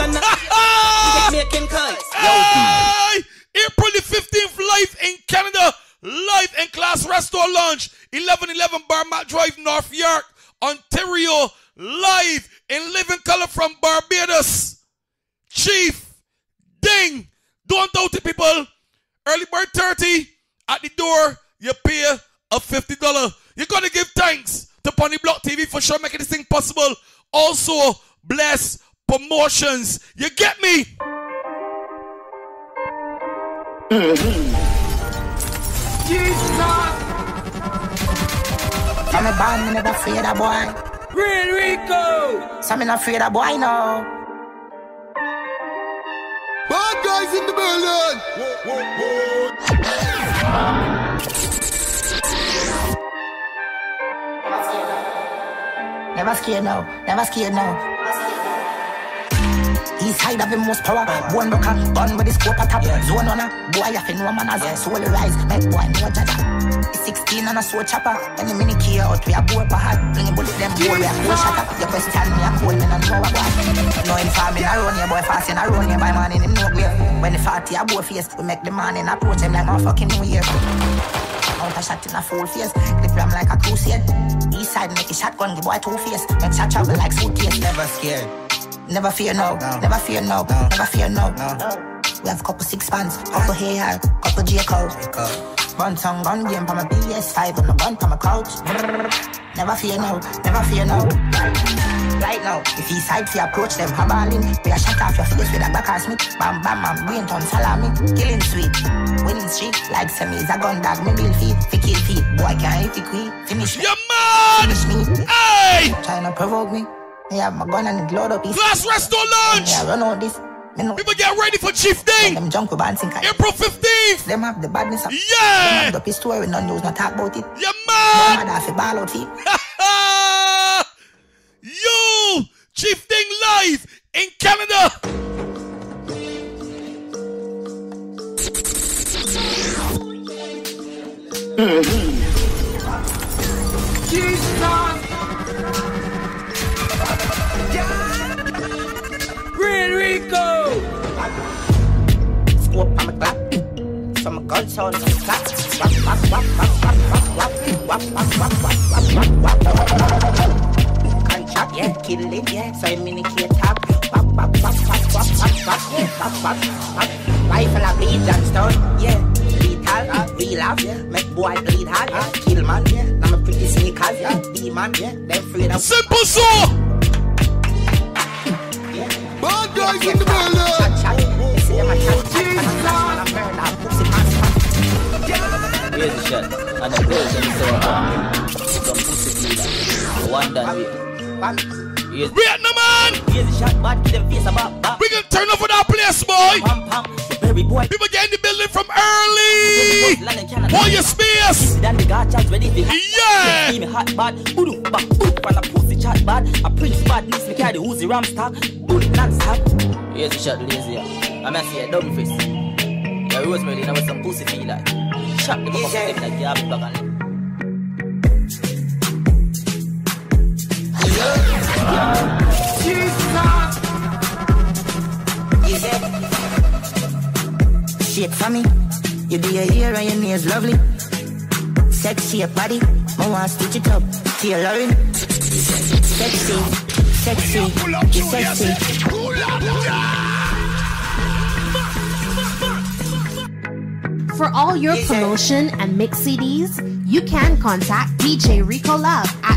Making kites. Hey! April the 15th, live in Canada. Live in Class Resto Lounge. 1111 Barmat Drive, North York, Ontario. Live in living color from Barbados. Chief Ding. Don't doubt it, people. Early bird 30. At the door, you pay a $50. You're going to give thanks to Pony Block TV for sure making this thing possible. Also, Bless Promotions. You get me? Jesus! I'm a band, I'm never afraid of boy. Real Rico! So I'm not afraid of boy now. Bad guys in the building! Never scared now. East side of the most power. One broker, gun with the scope at top. Zone on a boy, I feel no man as soul rise. Make boy no jaja. It's 16 and a sword chopper. And the mini key out, we a board per hat. Bring a bullet them boy, we a cool shatter. You question me, a cold man and know a boy. No informing around here, boy fasting around here. By man in him no clear. When the 40 a boy face, we make the man in approach him like motherfucking New Year. Out a shot in a full face. Clip them like a crusade. East side make a shotgun, give boy two face. Make shot travel like suitcase. Never scared. Never fear no. Never fear no. We have couple 6 pants, couple hair, couple J-Code. Gun song, gun game from my PS5 and a gun from my couch. Never fear no. Right now, if he side fi approach them, habalin. We a shot off your face with a back ass me. Bam bam bam, green ton salami. Killing sweet, winning streak. Like semis, a gun dog, me build feet. Fi kill feet, boy can't hit the queen. Finish me, finish me. Hey! Tryna provoke me. I have my gun and it load up. Class Resto Lounge! Yeah, run out this. People get ready for Chief Ding! Them junk with dancing. April 15th! Them have the badness. Yeah! Them have the pistol story, no news, not talk about it. Yeah, man! Them have the ball out feet. Yo! Chief Ding live in Canada! Jesus! Real Rico! Scope on my clap. Some gun sound, some clap. Contract, yeah, kill it, yeah. So I minicate tap. Rifle a bleed and stone, yeah. Lethal, real up, make boy bleed hard, yeah. Kill man, yeah. Now I'm pretty sneakers, yeah. Be man, yeah. Them free of simple so. Bad guys in the building. shot. And the girls them so some pussy feeler. One that Vietnam! Here's the shot, bad, give them face about. We can turn up for that place, boy. Boy. People get in the building from early. Boy, your space. Then the guard charge ready. Yeah. Me hot bad. Boom, back, boom, and a pussy chat bad. A prince bad, needs me carry the Uzi Ram stock. Boom, non-stop. Here's the shot, lazy. I'm gonna see a dumb face. Yeah, Rosemary, now with some pussy feel like. Shot the fuck up them like you have it back on them. Shake for me. You do your hair and your nails lovely. Sexy your body. I want to stitch it up. Tailoring. Sexy. Sexy. You sexy. For all your promotion and mix CDs, you can contact DJ Rico Love at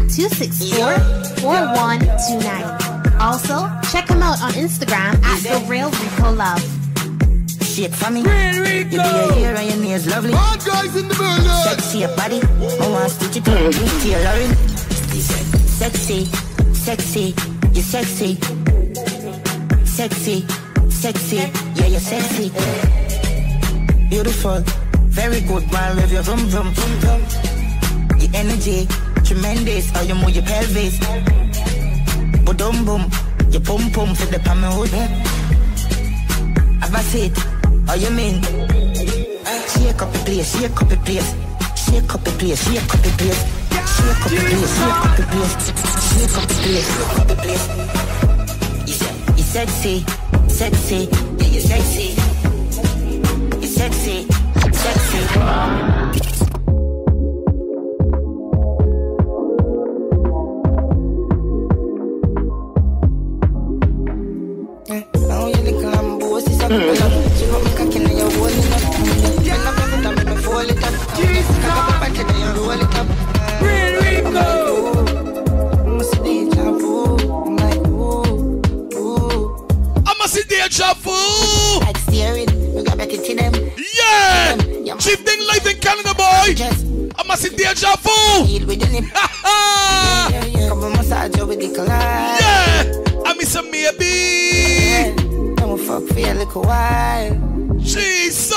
264-4129. Also, check him out on Instagram at The Real Rico Love. Shake for me. You do your hair and your nails lovely. Bad guys in the building. Sexy your body. I want to stitch it up. Tailoring. Sexy. Sexy. You sexy. Sexy. Sexy. Yeah, you're sexy. Beautiful, very good, man. Rev your vroom vroom vroom vroom. Your energy, tremendous. How you move your pelvis. Boom boom, your pum pum for the palm hood. Have a seat. How you mean? Shake up the place, shake up the place, shake up the place, shake up the place, shake up the place, shake up the place, shake up the place, shake up the place. You sexy, sexy, yeah, you sexy. Sexy, sexy. Now you look like I'm boss, it's a good love. She got me cocking and you're rolling up. When I'm never done, me fall it up. Jesus, I got my back and you're roll it up. Real Rico. I'm a deja vu. I'm like, ooh. I'm a deja vu. Like steering. We got back into them. Yeah! Chief Ding life in Canada, boy! I'm a deja vu! Come on, massage with the collide. Yeah! I miss a maybe! Don't fuck for a little while. Jesus!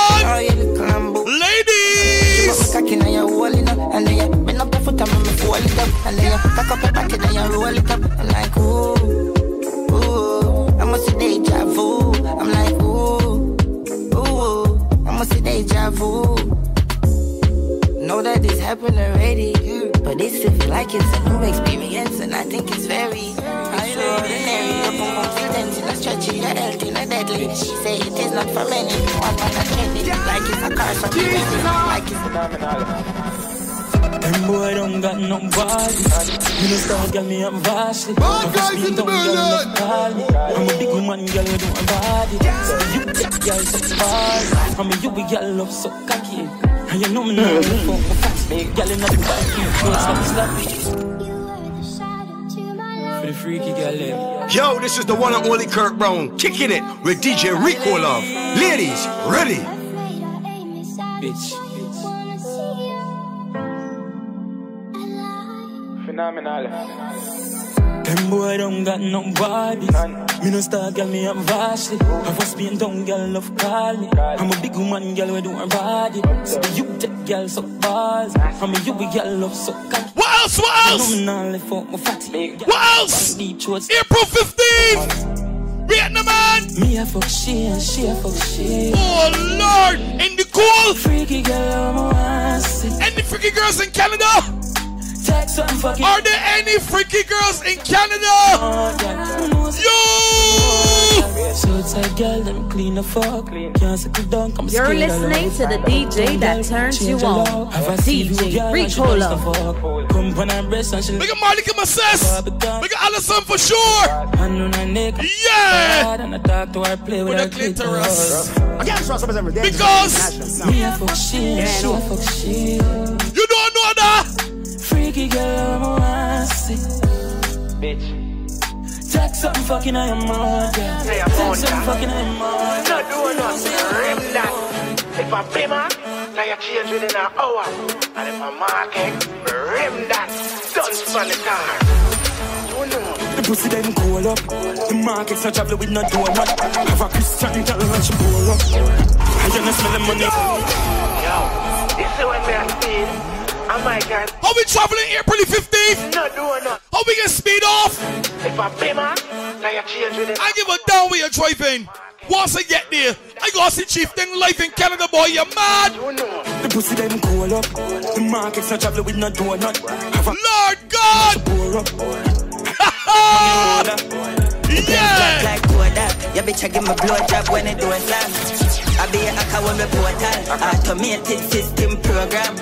Ladies! Cocking and you're rolling up. And then you bend up your foot and me fold it up. And then you cock up your back and then you roll it up. I'm like, ooh, ooh. I'm a deja vu. I'm like, ooh, ooh. I'm a deja vu. Know that this happened already, but this feels like it's a new experience, and I think it's very extraordinary. Your boom boom feel tense in a stretchy, your health in a deadly. She say it is not for many. One man and trendy, like it's a car, so be ready, like it's phenomenal. Them boy don't got no body. You know start get me up vastly. Bad guys in the building. I'm a big woman, girl, you do a body. So you get girl so far. I mean you be girl love so cocky. And you know me now, you for fat. Girl in the back, you stop slapping. For the freaky girl them. Yo, this is the one and only Kirk Brown, kicking it with DJ Rico Love. Ladies, ready? Bitch. Phenomenal. Them boy don't got no body. Me no star girl, me up vastly. I was being down girl, love call me. I'm a big woman, girl, we do her body. So you take girl so balls. I mean you be girl love so cocky. What else? What else? What else? April 15th. Vietnam man. Me a fuck she and she a fuck she. Oh Lord, in the cold. Freaky girl, I'm any freaky girls in Canada? Are there any freaky girls in Canada? Yo! So it's a girl, them clean the fuck. You're listening to the DJ that turns you on. DJ Rico Love. We got Marley come assess. We got Allison for sure. Yeah! With a clitoris. Because you don't know that. Freaky girl, I'm a bitch. Take something fucking on your mouth, yeah. Take something fucking on your mouth. Not doing nothing, rip that. If I pay man, now you change within an hour. And if a market, rim that, done from the car. You know. The pussy them cool up. The market's not traveling with no donut. Have a Christian girl and she bore up. I just smell the money. Yo, this is when we are speed. Oh my God. How we traveling April the 15th? No donut. How we get speed off? If I pay man, now you change within. I give a down where you're driving. Once I get there, I go see Chief Thing life in Canada, boy. You mad? The pussy them cool up. The market's not traveling with no donut. Lord God! Yeah! Like Kodak, your bitch I give me blowjob when it don't slam. I be a hacker when me portal, automated system program.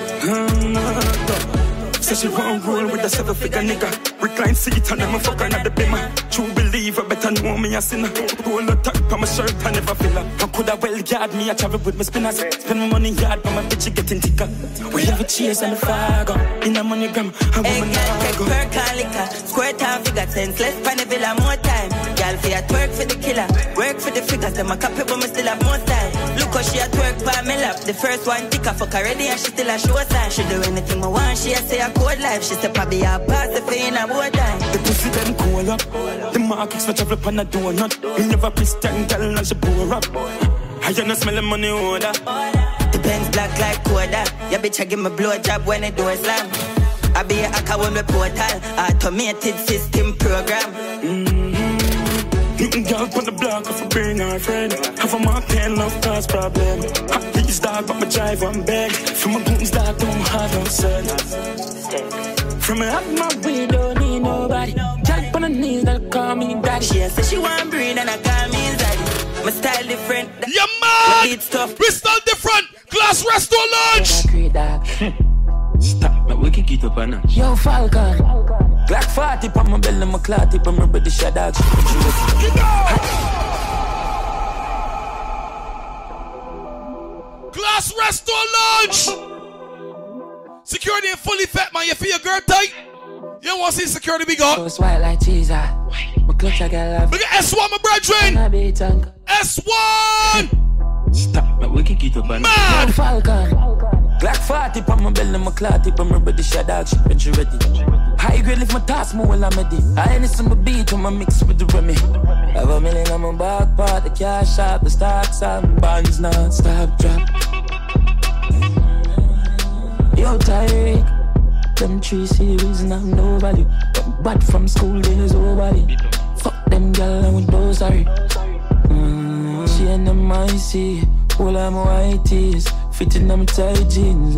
Say she won't roll with a 7-figure nigga. Recline seat and I'm a fucker not the bimmer. True believer, better know me a sinner. Roll the top on my shirt, I never feel her. How could I well guard me? I travel with my spinners. Spend my money yard, but my bitch getting thicker. We have a cheers and a fire in a money gram. Hey, girl, take per car liquor. Square time figure sense, less pan villa more time. Girl, for at work for the killer. Work for the figures, them a copy, but me still have more time. Look how she at work by me lap. The first one tick a fuck already and she still a show sign. She do anything I want, she a say a code life. She step a be a pass the pain a more time. The pussy them cool up. The markets for travel pan a donut. You never Christian girl and she pour up. I just smell the money order. The Benz black like Kodak. Your bitch I give me blowjob when the door slam. I be a hacker when me portal, automated system program. Girl on the block of a bring her friend. Have a mark and love cause problem. Hot these dog but my drive one bag. From a goons dog don't have no son. From a hot my way don't need nobody. Jack on the knees that call me daddy. She said she want breed and I call me daddy. My style different. Yeah man! We style different. Class resto lunch. Stop, my wicked get up on Yo, Falcon. Glock 40 pa my belly, my clot tip, I'm ready to shut out. Class resto lunch. Security in fully fat, man. You feel your girl tight? You don't want to see security big up? It's white like cheese, my clutch I got love. Look at S1, my brethren. S1. Stop, my wicked get up on Man. Yo, Falcon. Glock 40 pa my belly, my clot tip, I'm ready to shut out. She ready. High grade lift my task more while I'm ready. I ain't some beat when I mix with the Remy. Have a million on my back part, the cash out, the stocks and bonds non-stop drop. Yo, Tyreek, them 3 series and I'm no value. But from school days over. Fuck them gal and with those sorry. She and them icy, all of my white tees, fitting them tight jeans.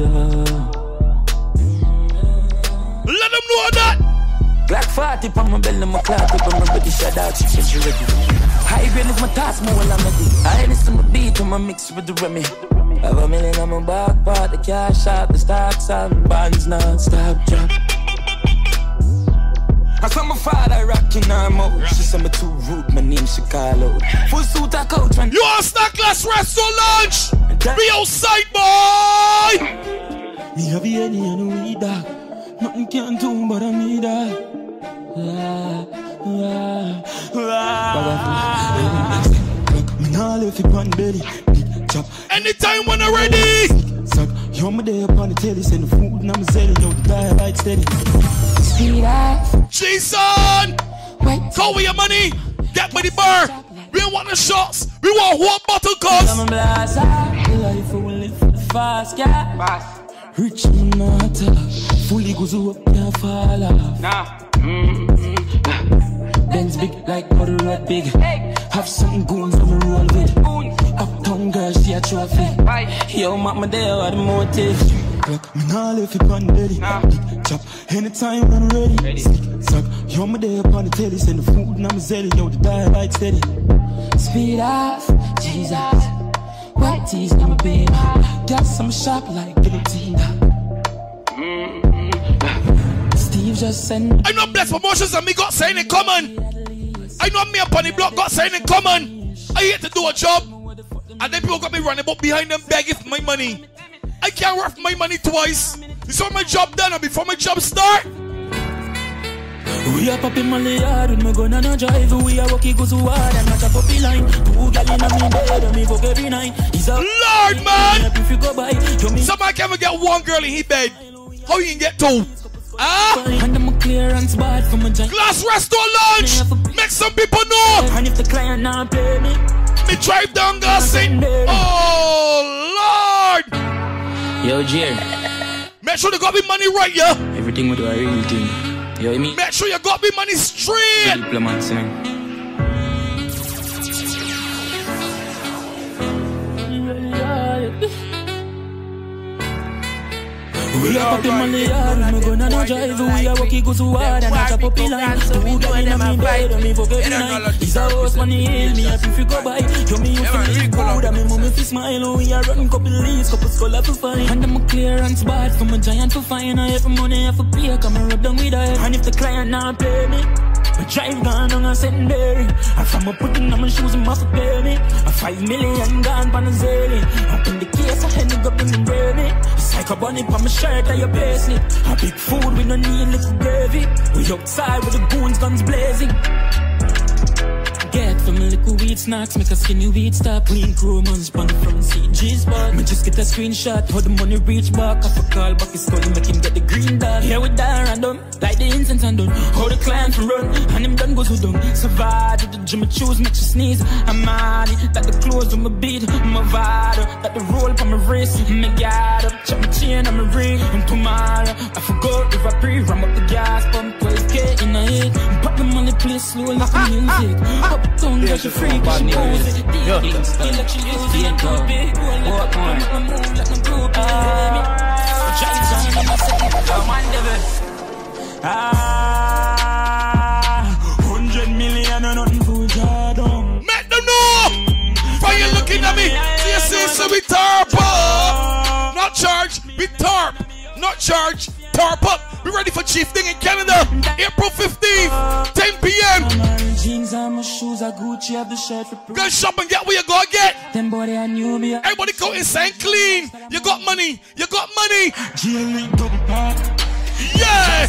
Let them know that. Glock 40 pa my belly, my clot tip, I'm ready to shut out. She ready. High grade lift my task more while I'm ready. I ain't some beat when I mix with the Remy. Have a million on my back part, the cash out, the stocks and bonds non-stop drop. I saw my father rocking her mouth. She said me too rude, my name she call out. Full suit a coach when you are snack class resto lunch. Be outside, boy. Me have the any and we dog. Nothing can do but I need that. Me nah left it on belly. Chop. Anytime when I'm ready. Suck. You're my day upon the telly. Send the food and I'm selling. Yo, the guy right steady. Speed off. Jason. Go with your money. Get with the bar. We don't want the shots. We want one bottle cost. I'm a blaster. Life will live for the fast, yeah. Rich not fully goes up, can't fall off. Nah. Benz big like mother road big. Have some goons on the roll with. Uptown girls see a trophy. Yo, mama there are the motive. Look, me nah left it on belly. Chop anytime when I'm ready. Suck, you're my day upon the telly. Send the food and I'm zelly. Yo, the die right steady. Speed off, Jesus. White tees, I'm a baby. Got some shop like guillotine. Steve just sent. I know Bless Promotions and me got saying in common. I know me up on the block got saying in common. I hate to do a job. And then people got me running up behind them begging for my money. I can't work for my money twice. Before my job done or before my job start. We are popping Molly hard with my gun and a drive. We are walking goes hard and not a puppy line. 2 gal in a me bed and me fuck every night. Lord, man! Somebody can't get 1 girl in his bed. How you can get 2? Ah? And I'm a clearance bad for my giant. Glass restaurant lunch! Make some people know! And if the client not pay me, me drive down Gossing. Oh, Lord! Yo, Jer. Make sure you got me money right, yeah? Everything we do a real thing. You know what I mean? Make sure you got me money straight! Diplomats, man. We are popping Molly hard, me gonna no drive. We are walking goes hard and not a puppy line. 2 gal in a me bed and me fuck every night. It's a house money hill, me happy if you go by. Yo, me you feel good and me mommy fi smile. We are running couple leaves, couple scholar to find. And I'm a clearance bad from a giant to find. I have money, I have a pay, come and rub down with her. And if the client not pay me, I drive gone on a secondary. And from a putting on my shoes, I'm off a pay me. A 5 million gone pan a zilly. Up in the case, I had to go in the baby. It's like a bunny on my shirt and your paisley. A big food with no need little gravy. We outside with the goons, guns blazing. Get from a little weed snacks, make a skinny weed stop. Clean crew, man, spun from CG spot. Me just get a screenshot, how the money reach back. Off a call back, his calling, make him get the green dot. Here we die random, like the incense and done. How the client from run, and him done goes who done. Survive to the gym, I choose, make you sneeze. I'm mad, that the clothes on my beat. My vibe, that the roll on my wrist. Me guard up, check my chain on my ring. And tomorrow, I forgot if I pre-ram up the gas pump. 12K in a hit, pop the money, play slow like the music. Don't get your freak, she knows it. Feel like she used it and do big. Walk on, make me move like I'm blue. Drives on and I say, come on, devil. 100 million and nothing for Jordan. Make them know! Why you looking at me? See you say, so we tarp up. Not charge, we tarp. Not charge, tarp up. We ready for Chief Ding in Canada. April 15th, 10 p.m. Jeans and my shoes are Gucci, have the shirt for go shop and get what you gotta get. Them body I knew me. Everybody go inside clean. You got money. You got money. Yeah.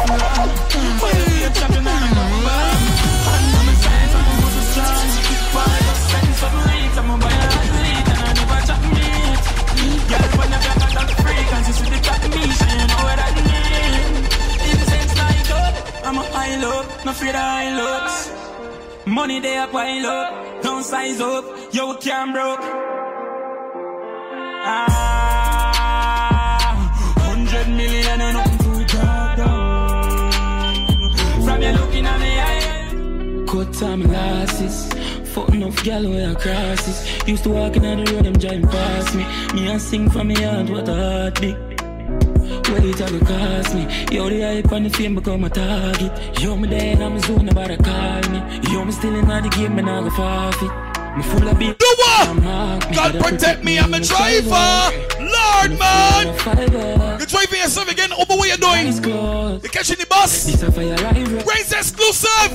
I'm a high low, no fear the high looks. Money they a pile up, don't size up, yo can't broke. 100 million and nothing to drop down. From you looking at me, cut time glasses, fuck enough gal where I crosses. Used to walk in on the road, them driving past me. Me and sing from me heart, what a heartbeat. Well, it all cost me. Yo, the hype and the fame become a target. Yo, me there, I'm a zone about to call me. Yo, me still in the game, me not go forfeit. Me full of beat. Do what? God protect me, I'm a driver. Lord, man. You're driving yourself again, over what you're doing. You're catching the bus. Raise exclusive.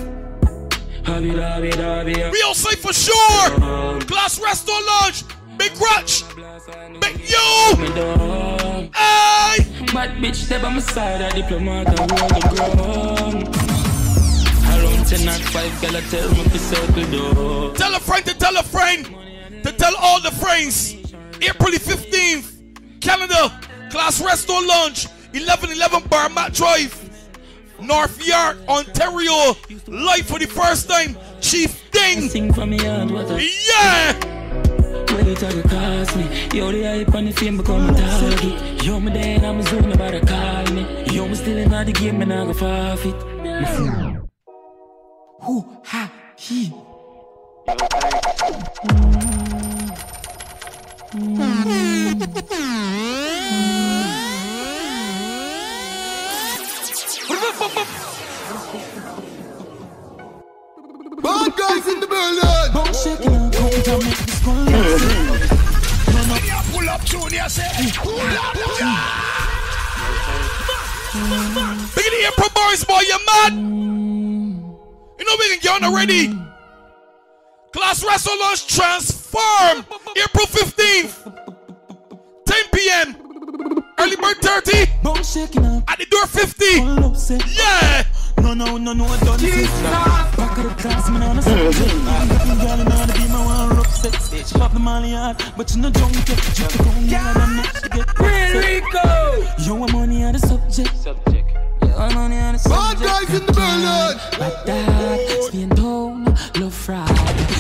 We outside for sure. Glass restaurant lunch. Big crutch. Big you. Hey. Bad bitch, step on my side, a diplomat, I roll the ground. Around 10 at 5, girl, I tell me to circle door. Tell a friend to tell a friend to tell all the friends. April 15th, Canada, Class Resto Lunch, 1111 Barmat Drive, North York, Ontario. Live for the first time, Chief Ding. Sing for me, yeah. Well, it all cost me. Yo, the hype and the fame become a target. Yo, me there, I'm a zone about to call me. Yo, me still in the game, me not go forfeit. Who, ha, he. Bad guys in the building. Pull up, Junior, say. Pull up, Look at the April Boys, boy, you mad? You know we can get on already. Class Wrestle Lunch transform. April 15th, 10 p.m. Early bird 30. At the door 50. Yeah. No, don't see. Back of the class, man, on a subject. Girl, you know to be my one rough sex. Pop the molly hard, but you no junk yet. Just to go down and next to get Real Rico. You want money on the subject. You want money on the subject. Bad guys in the Berlin. Like that, Spain down, love fried.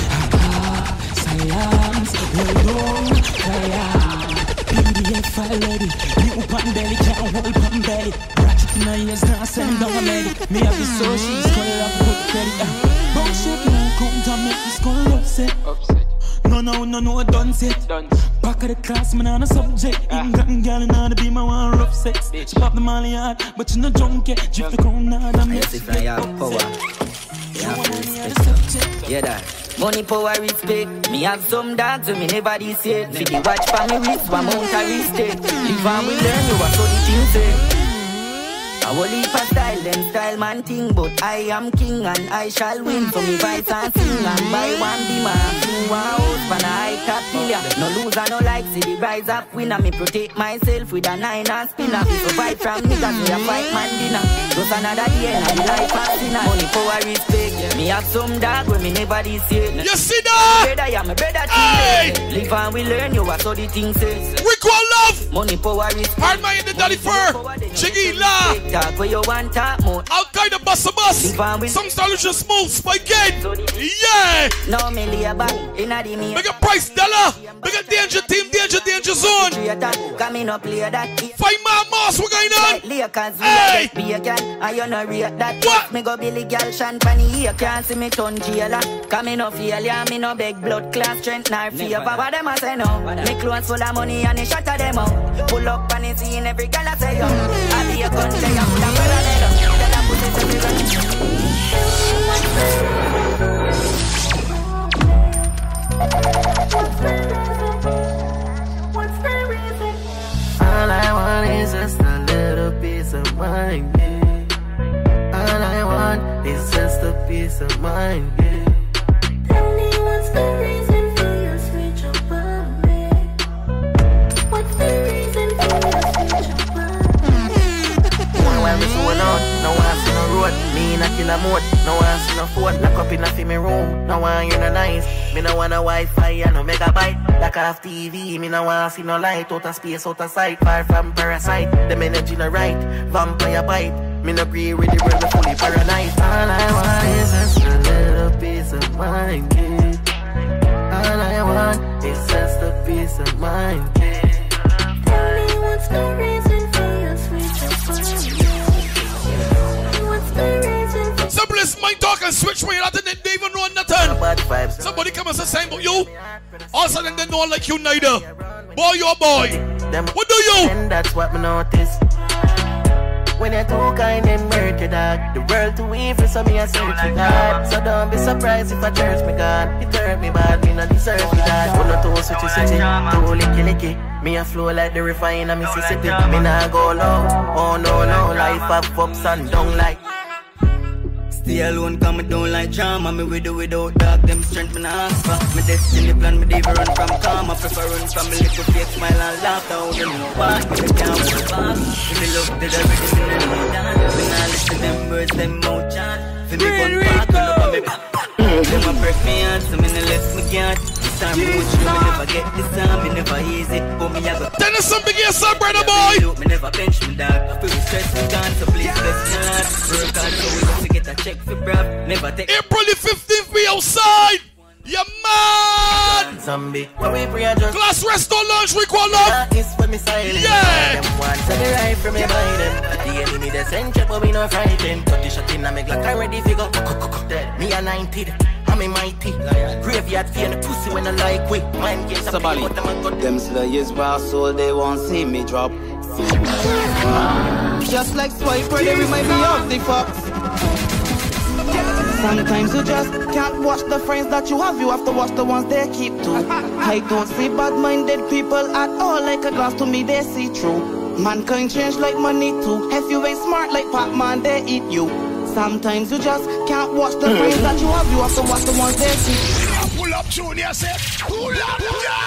Silence, hold on, fire. PDF file ready. New pan belly, can't hold pan belly. Ratchet in my ears, now send down a medic. Me have the socials, call up, put credit. Bounce shaking and count and make this call upset. No, done set. Back of the class, man, on a subject. England girl, you know to be my one rough sex. She pop the molly hard, but you no drunk yet. Drift the crown hard and mix it. I have power. Yeah, that. Money, power, respect. Me have some dogs when me never this yet. For the watch for me wrist, one mount a respect. Live and we learn, you what so the thing say. I will leave a style, them style man thing. But I am king and I shall win. So me fight and sing and buy one demand. Sing one house for a high top pillar. No loser, no like, see the rise up winner. Me protect myself with a 9 and spinner. Me survive from niggas, me a fight man dinner. Just another day and I be like fascinating. Money, power, respect. Me have some dog when me never this yet. You see that? Brother, yeah, my brother team. Live and we learn, you what so the thing says. We call love. Money, power, respect. Hard man in the dolly fur. Chiggy la. Talk where you want talk more. Al Qaeda bus a bus. Some solutions smooth, spike in. Yeah. No million back in a the Big up Price Dollar. Big up Danger Team, Danger Zone. Coming up play that. Fight my moss, what going on? Hey. Be a girl, I you no rate that. What? Me go Billy girl, Shan Fanny here. Can't see me turn jailer. Coming up failure, me no beg blood class strength nor fear. What them a say no? Me clothes full of money and they shatter them out. Pull up and it's in every girl I say yo. I be a gun say I'm the All I want is just a little piece of mind, yeah. All I want is just a piece of mind, yeah. Tell me what's the reason for your switch up on me? What's the reason for your switch up on me? While me going out, no one see no road. Me in a killer mode, no one see no phone. Lock up in a filmy room, no one you no nice. Me no want a Wi-Fi and no megabyte. Like I have TV, me no want see no light. Out of space, out of sight, far from parasite. Them energy no right, vampire bite. Me no agree with the world, me fully paranoid. All I want is just a little piece of mind, yeah. All I want is just a piece of mind, yeah. Tell me what's the reason for your switch up on me? What's the reason for Simplest mind talk and switch way. I didn't even know nothing. Somebody come and say same about you. All of a sudden they don't like you neither. Boy, you a boy. What do you? And that's what me notice. When you're too kind and murder dog. The world too evil, so me a search for God. So don't be surprised if I church me God. It hurt me bad, me not deserve me that. One or two switchy, too licky. Me a flow like the river in a Mississippi. Me nah go low, oh no, life have ups and down like. Stay alone, come me down like drama. Me with or without dog, them strength me nah ask for. Me destiny plan, me never run from karma. Prefer run from me little fake smile and laugh. Down them no pass, me can't move fast. If me love dead already, me no know that. Me nah listen them words, them mouth chat. For me gun back, pull up on me. Them a break me heart, so me no let me get. This time me much me never get this time, me never easy. But me a go. Tell us something here, son, brother boy. Me never bench me dog. I feel stress me gone, so please bless me heart. Work hard so we got to get a check for bruv. Never take April the 15th, we outside. You mad? Zombie. Class resto lunch, we call up. Yeah. Them want to be right from me by them. The enemy they send check, but we no frightened. Cut the shot in, I make like I'm ready to go. Dead. Me a 90. I'm a mighty. Graveyard fear the pussy when I like quick. Mind games Sabali. Them slayers raw soul, they won't see me drop. Just like Swiper, they remind me of the fox. Sometimes you just can't watch the friends that you have to watch the ones they keep too. I don't see bad-minded people at all, like a glass to me they see through. Mankind change like money too. If you ain't smart like Pac-Man, they eat you. Sometimes you just can't watch the friends that you have to watch the ones they see through. Pull up Junior, say, pull up,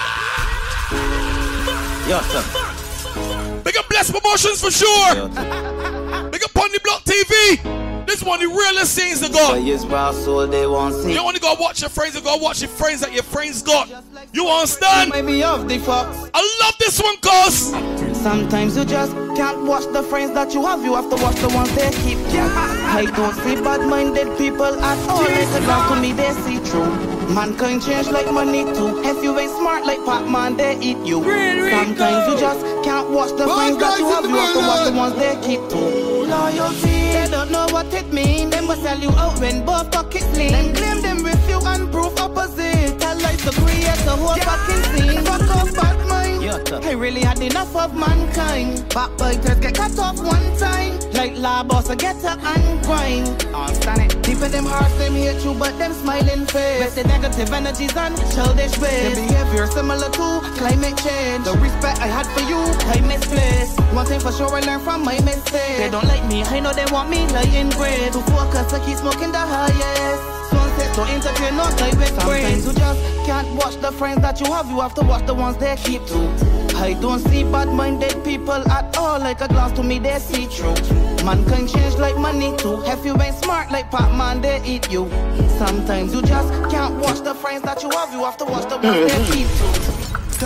Yo, sir. Big up Bless Promotions for sure. Big up on the Block TV. This one, the realest things to go. Yes, bro, so they won't see. You only go watch your friends, you go watch your friends that your friends got. You understand? Maybe of the fox. I love this one, cause sometimes you just can't watch the friends that you have to watch the ones they keep. I don't see bad-minded people at all. It's down to me, they see through. Mankind change like money too. If you ain't smart like Pac-Man, they eat you. Sometimes you just can't watch the friends that you have to watch the ones they keep too. Loyalty, they don't know what it means. They must sell you out when both pockets lean. Then claim them with you and proof opposite. Tell life to create the whole fucking scene. Fuck off bad mind. I really had enough of mankind. Backbiters get cut off one time. Like La Bossa get up and grind. Understand it? Deep in them hearts, them hate you, but them smiling face. With the negative energies and childish ways. Their behavior similar to climate change. The respect I had for you, I misplaced. One thing for sure I learned from my mistakes. They don't like me, I know they want me lying grade. To focus, I keep smoking the highest. Sunset, don't entertain, no type with sometimes you just can't watch the friends that you have to watch the ones they keep too. I don't see bad-minded people at all. Like a glass to me, they see through. Mankind change like money too. If you ain't smart like Pac-Man, they eat you. Sometimes you just can't watch the friends that you have to watch the ones they keep too.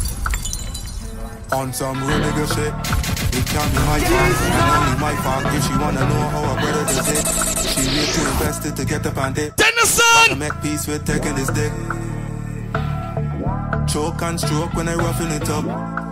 On some real nigga shit, it can't be my fault, and only my fault. If she wanna know how her brother did it, she need to invest it to get the bandit. Tennyson! I make peace with taking this dick. Choke and stroke when I roughing it up.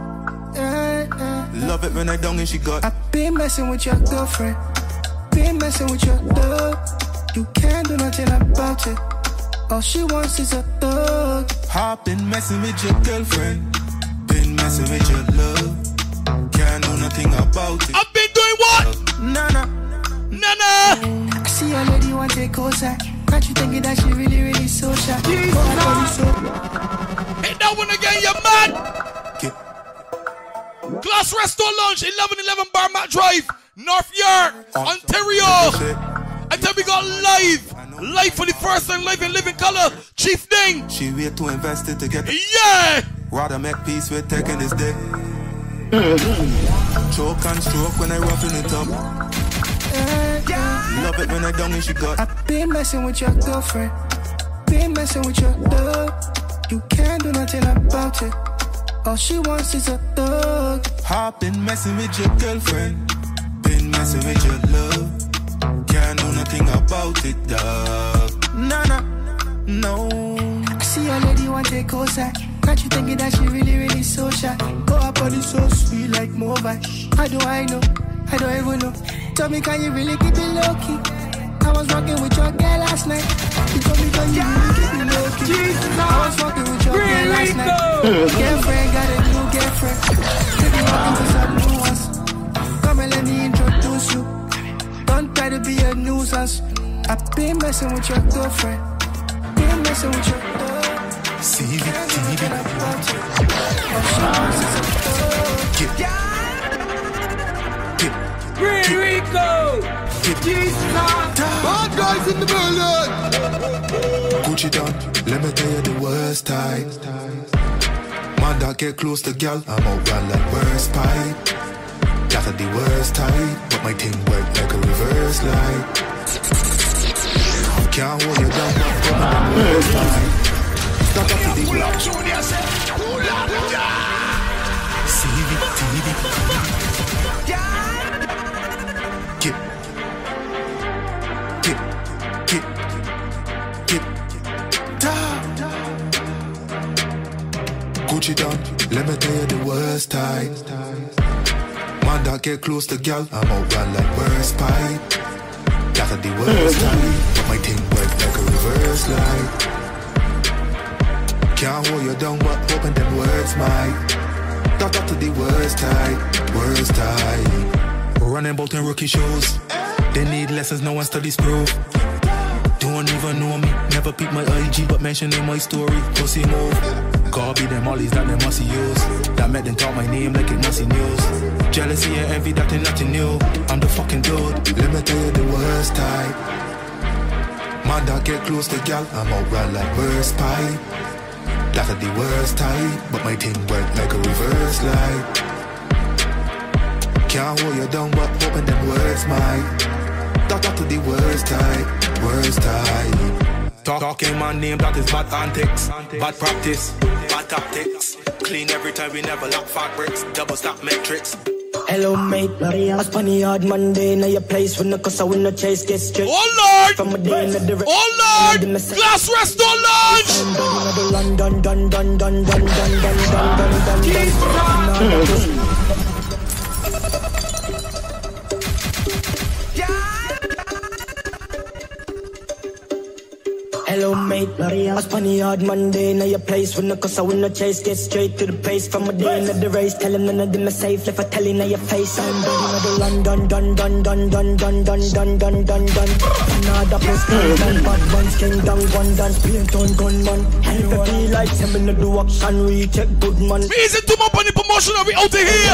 Love it when I down and she got. I been messing with your girlfriend, been messing with your dog. You can't do nothing about it. All she wants is a thug. I've been messing with your girlfriend, been messing with your love. Can't do nothing about it. I've been doing what? Nana. Nana. I see a lady want to take Kosa. Can't you think that she really so shy? Hit that one again, you mad? Glass Resto Lounge, 1111 Barmat Drive, North York, Ontario. And then we got live for the first time, live in living color, Chief Ding. She wait to invest it to get it. Yeah. Rather make peace with taking this dick. Choke and stroke when I roughing it up. Love it when I down and she got. I've been messing with your girlfriend, been messing with your dog. You can't do nothing about it. All she wants is a thug. I've been messing with your girlfriend, been messing with your love. Can't do nothing about it, dog. Nana, no. I see a lady want to take Kosa. Can't you think that she really so shy? Go up body so sweet like Mobile. How do I know? I don't even know. Tell me, can you really keep it low key? I was rocking with your girl last night. You told me, can you really keep it low key? I was rocking with your girl last night. Girlfriend got a new girlfriend. Baby, walking to some new ones. Come and let me introduce you. Don't try to be a nuisance. I've been messing with your girlfriend, been messing with your girl. CV, Rico! Bad guys in the building! Gucci down, let me tell you the worst time. Man that get close to gal, I'm out run like worst pipe. That's the worst type, but my thing work like a reverse light. Can't hold you down, I'm the worst time. Stop up to the block. CV, TV. Gucci down, let me tell you the worst time. Man that get close to gal, I'm out run like worst pipe. That's the worst time, but my thing work like a reverse light. Can't hold you down, but open them words might. Talk up to the worst time. Running bout in rookie shows. They need lessons, no one studies proof. Don't even know me, never pick my IG, but mention in my story. Pussy move. Copy them ollies that they must use. That made them talk my name like it must news. Jealousy and envy, that ain't nothing new. I'm the fucking dude. Let me tell you the worst type. Man that get close to gal, I'm out run like worst pipe. That's the worst type, but my thing work like a reverse light. Can't hold you down, but open them words might. That to the worst time, worst time. Talking my name, that is bad antics, bad practice, bad tactics. Clean every time, we never lock fabrics, double stack metrics. Hello mate, I spun the hard Monday. Now your place when the cause I win the chase get straight. Oh Lord! From a day in the oh Lord! Glass Resto launch! Dun dun dun dun dun dun dun dun dun dun. Hello mate, I spun the hard Monday. Now your place when the cause I win the chase get straight to the pace. From a day in the race, tell him none of them are safe. Left I tell you now your face. I'm done dun dun dun dun dun dun dun dun dun dun dun. Another place, bad ones came down one dance, paint on gunman. And if I feel like I'm in the action, recheck good man. Easy to up on the promotion of we out of here.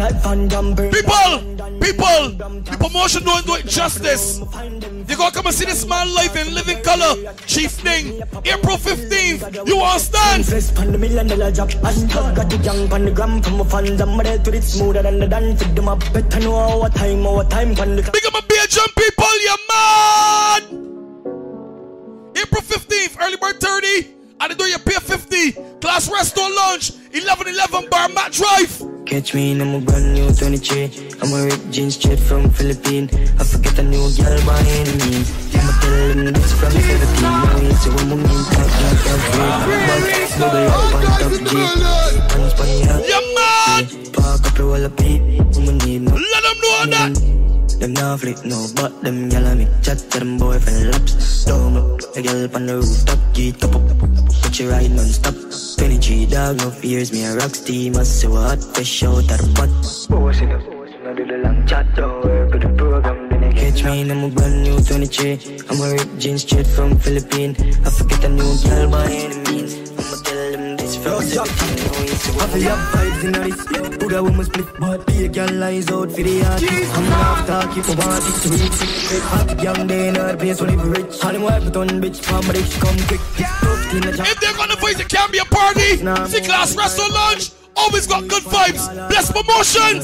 People, the promotion don't do it justice. You gotta come and see this man live in living color. Chief Ding, April 15th, you understand? Invest on the $1 million job. I got the young on the gram from a fund. I'm ready to it smoother than the dance. Fit them up better know our time on the big up my Belgian people, you mad! April 15th, early bird 30. And do you pay 50. Class Resto Lunch, 1111 Bar Mat Drive. Catch me in a brand new 23. I'm a ripped jeans straight from Philippines. I forget a new girl by any means. I'ma tell him this from 17. Now he's a woman in top, can't breathe. Bubble up on top G. Hands by the yeah, man! Park up the wall of beat. Woman need no. Let them know that. Them not flick no, but them yellow me. Chat to them boyfriend laps. Don't look, a girl up on the rooftop. Get up, put you ride non-stop. 23 dog, no fears, me a rock steam. I see what hot, fish out of the pot. Boss in I do the long chat, don't work with the program. Then I catch me in a brand new 23. I'm a ripped jeans straight from Philippines. I forget a new girl by any means. I'ma tell them this from 17. I feel up vibes in this. Put a woman split, but be a girl lies out for the heart. I'm not talking for one, it's to reach it. Hot young day in her place, only for rich. All them wife put on bitch, palm rich, come quick. If they're gonna fight, it can't be a party. See Class Resto Lunch, always got good vibes. Bless promotions.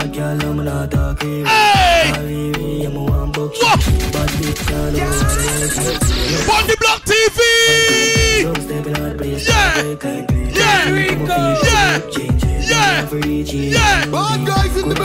Hey! What? Bundy Block TV! Yeah! Bad guys in the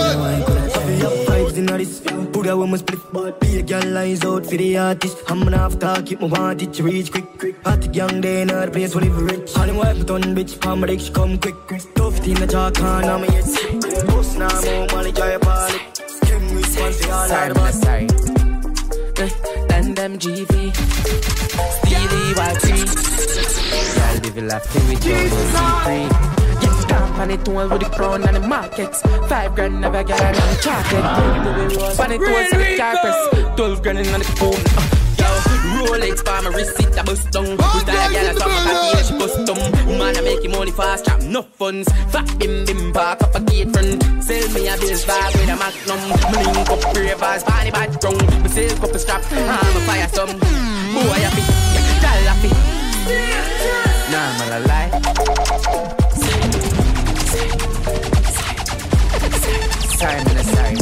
building. Put a woman split, but be a girl lies out for the artist. I'm gonna have to keep my want it to reach quick. Hot young day in her place, only for rich. All them wife put on bitch, palm rich, come quick. Tough thing the talk on, I'm a yes. Boss now, more money, try a party. Kim response to all our boss. Sorry. Then them GV. Steely Y3. Y'all live a life with your C3. Get company tool with the crown and the markets. 5 grand never get on the chocolate. Funny tools to the carpets. 12 grand in the phone. Rolex for my receipt, I bust down. With that girl, I saw my cocky, she bust down. Man, I make money fast, trap no funds. Fat bim bim, park up a gate front. Sell me a bills bag with a magnum. Me link up ravers, body bad drunk. Me silk up a strap, I'm a fire some. Boy, I be, girl, I be. Nah, man, I lie. Sorry, man, I'm sorry.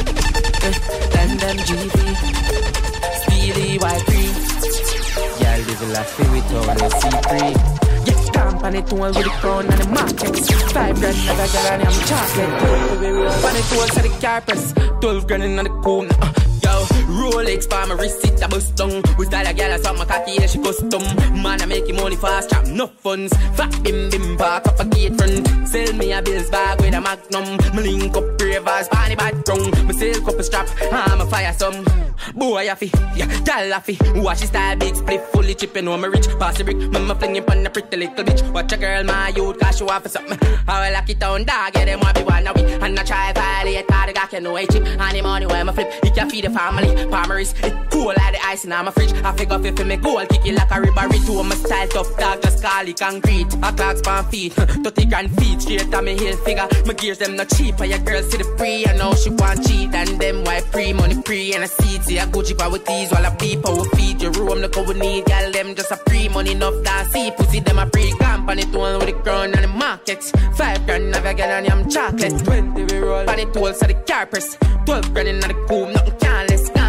Them GV. Steely Y3. Y'all live a life with all the C3. Get company tool with the crown and the markets. 5 grand never get on them chocolate. Funny tools to the carpets. 12 grand in the cone. Yo, Rolex for my receipt, I bust down. With that girl, I saw my cocky, yeah, she custom. Man, I make money fast, trap no funds. Fat bim bim, park up a gate front. Sell me a bills bag with a magnum. Me link up ravers, body bad drunk. Me silk up a strap, I'm a fire some. Boy, I feel, yeah, girl, I feel. Watch his style, big split, fully chipping on my rich. Pass the brick, mama flinging on the pretty little bitch. Watch a girl, my youth, cause she want for something. I will lock it down, dog, yeah, them want be one of it. And I try to violate, cause the guy can know a chip. And the money where my flip, he can feed the family. Palmeries, it cool like the ice in my fridge. I figure if me goal, kick it like a ribbery too. My style tough dog, just call it concrete. A clock span feet, 30 grand feet, straight on me heel figure. My gears them not cheap, and your girl see the pre. I know she want cheat, and them white pre, money pre, and a seed. See a Gucci power with these while I beep power feed your room. Look how we need, girl, them just a pre money enough that see pussy them a pre company tool with the crown and the markets. 5 grand never get on them chocolate. 20 we roll, pony tools to the carpets. 12 grand in the cool, nothing can't less. Company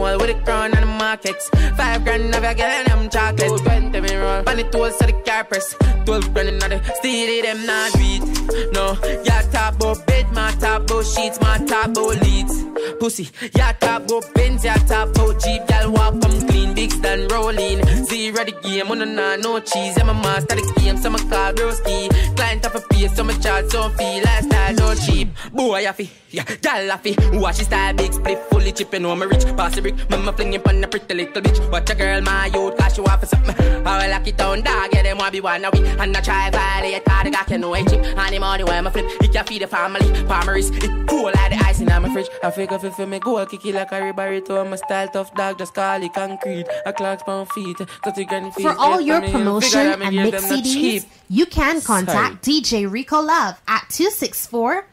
tool with a crown and the markets. 5 grand of your girl and them chocolates. 20 me roll, pan the tools to the car press. 12 grand in the steely, them not beat. No, ya top about bed, my top about sheets, my top about leads. Pussy, ya top about Benz, ya top about Jeep. Y'all walk come clean, big stand rolling. Zero the game, no cheese. I'm a master the game, so I'm a car broski. Client of a piece, so my charge so feel. Lifestyle no cheap. Boy, I feel, yeah, y'all I feel. Watch this style, big split, fully chip, and know me rich. Pass the brick, mama flinging on a pretty little bitch. Watch a girl, my youth, cause she want for something. I will lock it down, dog, yeah, them want be one of we. And I try violate, cause the guy can know it cheap. And the money when I flip, it can feed the family. Palmeries, it cool like the ice in my fridge. I figure if you me go, kick it like a ribarito. I'm a style tough dog, just call it concrete. A clock's pound feet, 30 grand feet. For all your promotion and mix CDs, you can contact DJ Rico Love at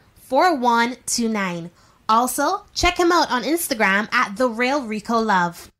264-4129. Also, check him out on Instagram at The Real Rico Love.